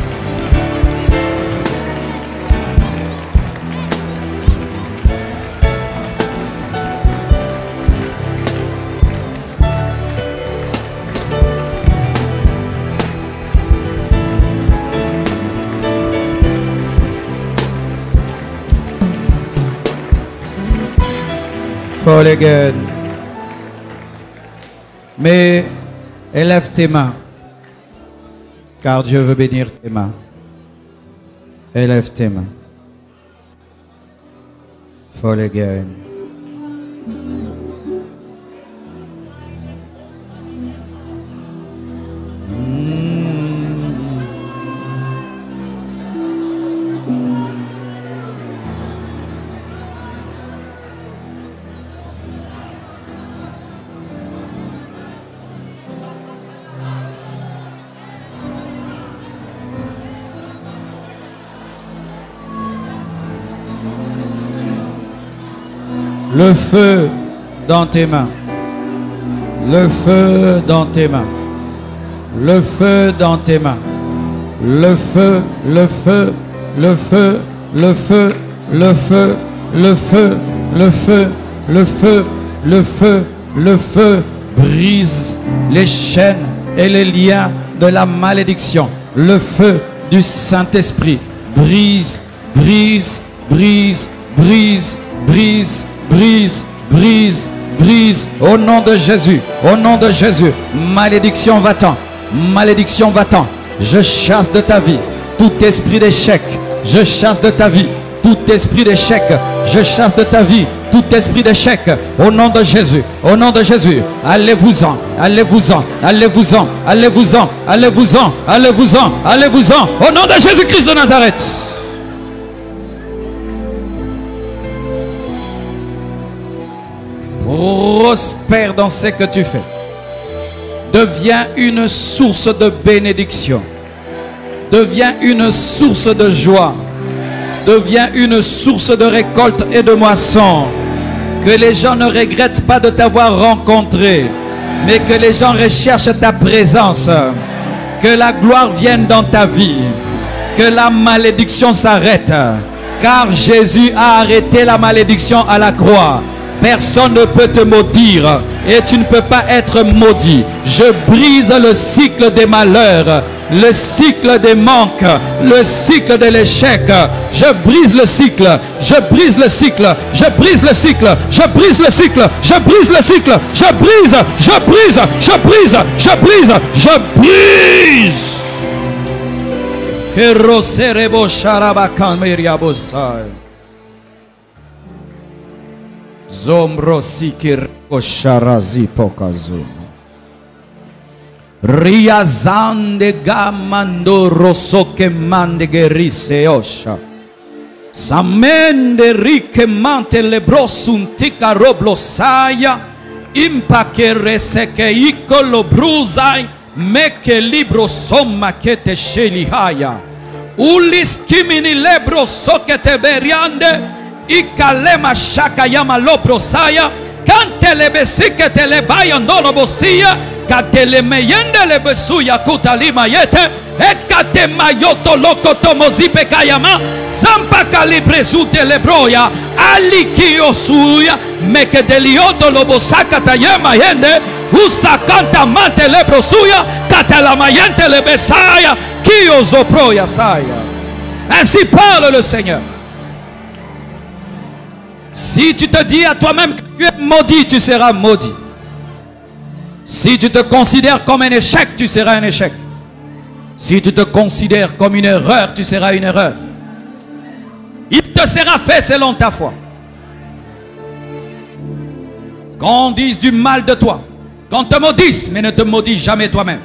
Speaker 2: Again. Mais élève tes mains, car Dieu veut bénir tes mains. Élève tes mains. Fall again. Le feu dans tes mains. Le feu dans tes mains. Le feu dans tes mains. Le feu, le feu, le feu, le feu, le feu, le feu, le feu, le feu, le feu, le feu brise les chaînes et les liens de la malédiction. Le feu du Saint-Esprit brise, brise, brise, brise, brise, brise, brise, brise, au nom de Jésus, au nom de Jésus. Malédiction va-t'en, malédiction va-t'en. Je chasse de ta vie tout esprit d'échec. Je chasse de ta vie tout esprit d'échec. Je chasse de ta vie tout esprit d'échec. Au nom de Jésus, au nom de Jésus. Allez-vous-en, allez-vous-en, allez-vous-en, allez-vous-en, allez-vous-en, allez-vous-en, allez-vous-en. Au nom de Jésus-Christ de Nazareth. Prospère dans ce que tu fais. Deviens une source de bénédiction. Deviens une source de joie. Deviens une source de récolte et de moisson. Que les gens ne regrettent pas de t'avoir rencontré, mais que les gens recherchent ta présence. Que la gloire vienne dans ta vie. Que la malédiction s'arrête. Car Jésus a arrêté la malédiction à la croix. Personne ne peut te maudire et tu ne peux pas être maudit. Je brise le cycle des malheurs, le cycle des manques, le cycle de l'échec. Je brise le cycle, je brise le cycle, je brise le cycle, je brise le cycle, je brise le cycle, je brise, je brise, je brise, je brise, je brise.
Speaker 1: Zombrosi kirko sharazi pokazu. Riazande gamando rosoke mande gerise osha. Samende rike mante lebrosuntika roblosaya. Impake reseke ikolo bruzai. Meke libro somma che te scelihaya. Ulis kimini lebro soke te beriande. Ikalema shaka yama lobrosaya. Kante le besike te le bayandolo bosia. Kate le meyende le besuya kutalima yete. Ekate mayoto lokoto mozipe kayama. Zampa kalibresu te lebroya. Alikio suya. Meke deliodo lobosaka tayema yende. Usakanta mante lebrosuya. Kate la mayente le besaya. Kio zoproya saya. Ainsi parle le Seigneur. Si tu te dis à toi-même que tu es maudit, tu seras maudit. Si tu te considères comme un échec, tu seras un échec. Si tu te considères comme une erreur, tu seras une erreur. Il te sera fait selon ta foi. Qu'on dise du mal de toi, qu'on te maudisse, mais ne te maudis jamais toi-même.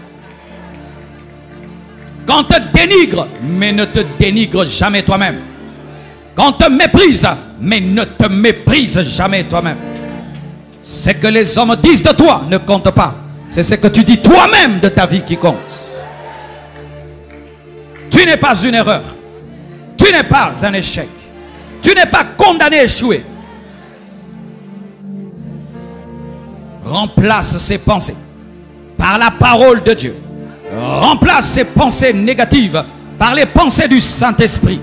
Speaker 1: Qu'on te dénigre, mais ne te dénigre jamais toi-même. Qu'on te méprise, mais ne te méprise jamais toi-même. Ce que les hommes disent de toi ne compte pas. C'est ce que tu dis toi-même de ta vie qui compte. Tu n'es pas une erreur. Tu n'es pas un échec. Tu n'es pas condamné à échouer. Remplace ces pensées par la parole de Dieu. Remplace ces pensées négatives par les pensées du Saint-Esprit.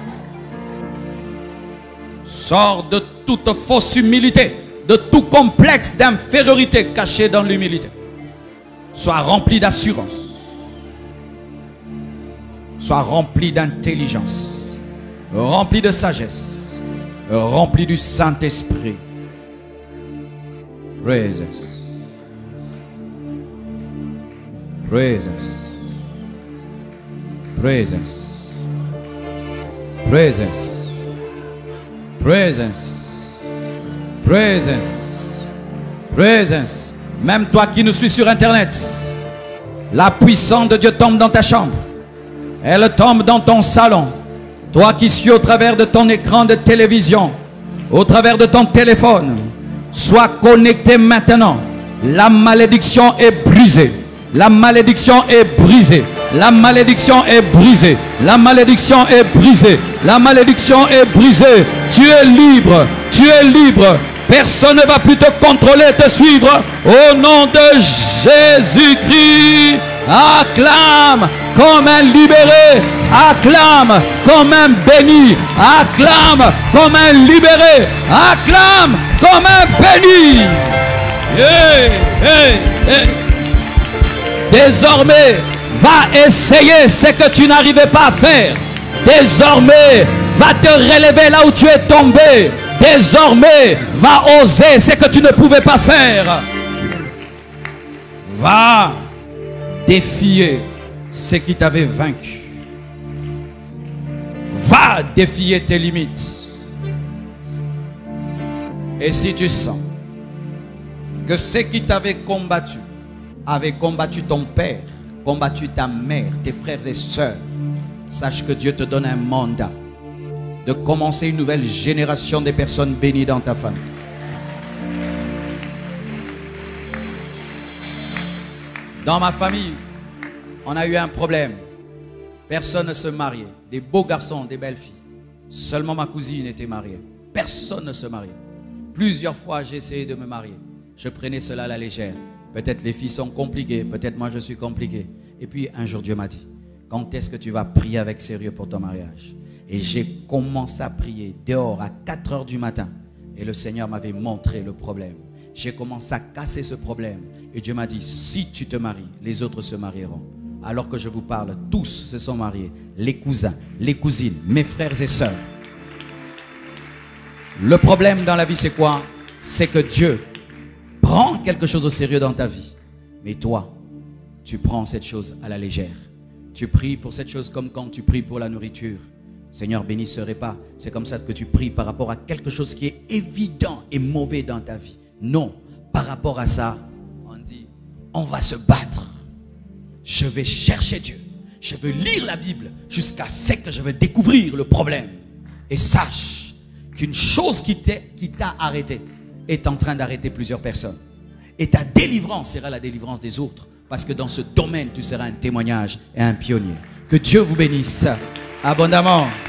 Speaker 1: Sors de toute fausse humilité, de tout complexe d'infériorité caché dans l'humilité. Sois rempli d'assurance. Sois rempli d'intelligence. Rempli de sagesse. Rempli du Saint-Esprit. Praise us. Praise us. Praise us. Praise us. Présence, présence, présence. Même toi qui nous suis sur internet, la puissance de Dieu tombe dans ta chambre. Elle tombe dans ton salon. Toi qui suis au travers de ton écran de télévision, au travers de ton téléphone, sois connecté maintenant. La malédiction est brisée. La malédiction est brisée. La malédiction est brisée. La malédiction est brisée. La malédiction est brisée. Tu es libre. Tu es libre. Personne ne va plus te contrôler et te suivre. Au nom de Jésus-Christ, acclame comme un libéré. Acclame comme un béni. Acclame comme un libéré. Acclame comme un béni. Hey, hey, hey. Désormais, va essayer ce que tu n'arrivais pas à faire. Désormais, va te relever là où tu es tombé. Désormais, va oser ce que tu ne pouvais pas faire. Va défier ce qui t'avait vaincu. Va défier tes limites. Et si tu sens que ce qui t'avait combattu avait combattu ton père, combattu ta mère, tes frères et sœurs, sache que Dieu te donne un mandat de commencer une nouvelle génération de personnes bénies dans ta famille. Dans ma famille, on a eu un problème. Personne ne se mariait. Des beaux garçons, des belles filles. Seulement ma cousine était mariée. Personne ne se mariait. Plusieurs fois, j'ai essayé de me marier. Je prenais cela à la légère. Peut-être les filles sont compliquées, peut-être moi je suis compliqué. Et puis un jour Dieu m'a dit, quand est-ce que tu vas prier avec sérieux pour ton mariage? Et j'ai commencé à prier dehors à 4 heures du matin.
Speaker 2: Et le Seigneur m'avait montré le problème. J'ai commencé à casser ce problème. Et Dieu m'a dit, si tu te maries, les autres se marieront. Alors que je vous parle, tous se sont mariés. Les cousins, les cousines, mes frères et sœurs. Le problème dans la vie, c'est quoi? C'est que Dieu prend quelque chose au sérieux dans ta vie. Mais toi, tu prends cette chose à la légère. Tu pries pour cette chose comme quand tu pries pour la nourriture. Seigneur, bénis ce repas. C'est comme ça que tu pries par rapport à quelque chose qui est évident et mauvais dans ta vie. Non, par rapport à ça, on dit, on va se battre. Je vais chercher Dieu. Je vais lire la Bible jusqu'à ce que je vais découvrir le problème. Et sache qu'une chose qui t'a arrêté est en train d'arrêter plusieurs personnes. Et ta délivrance sera la délivrance des autres. Parce que dans ce domaine, tu seras un témoignage et un pionnier. Que Dieu vous bénisse abondamment.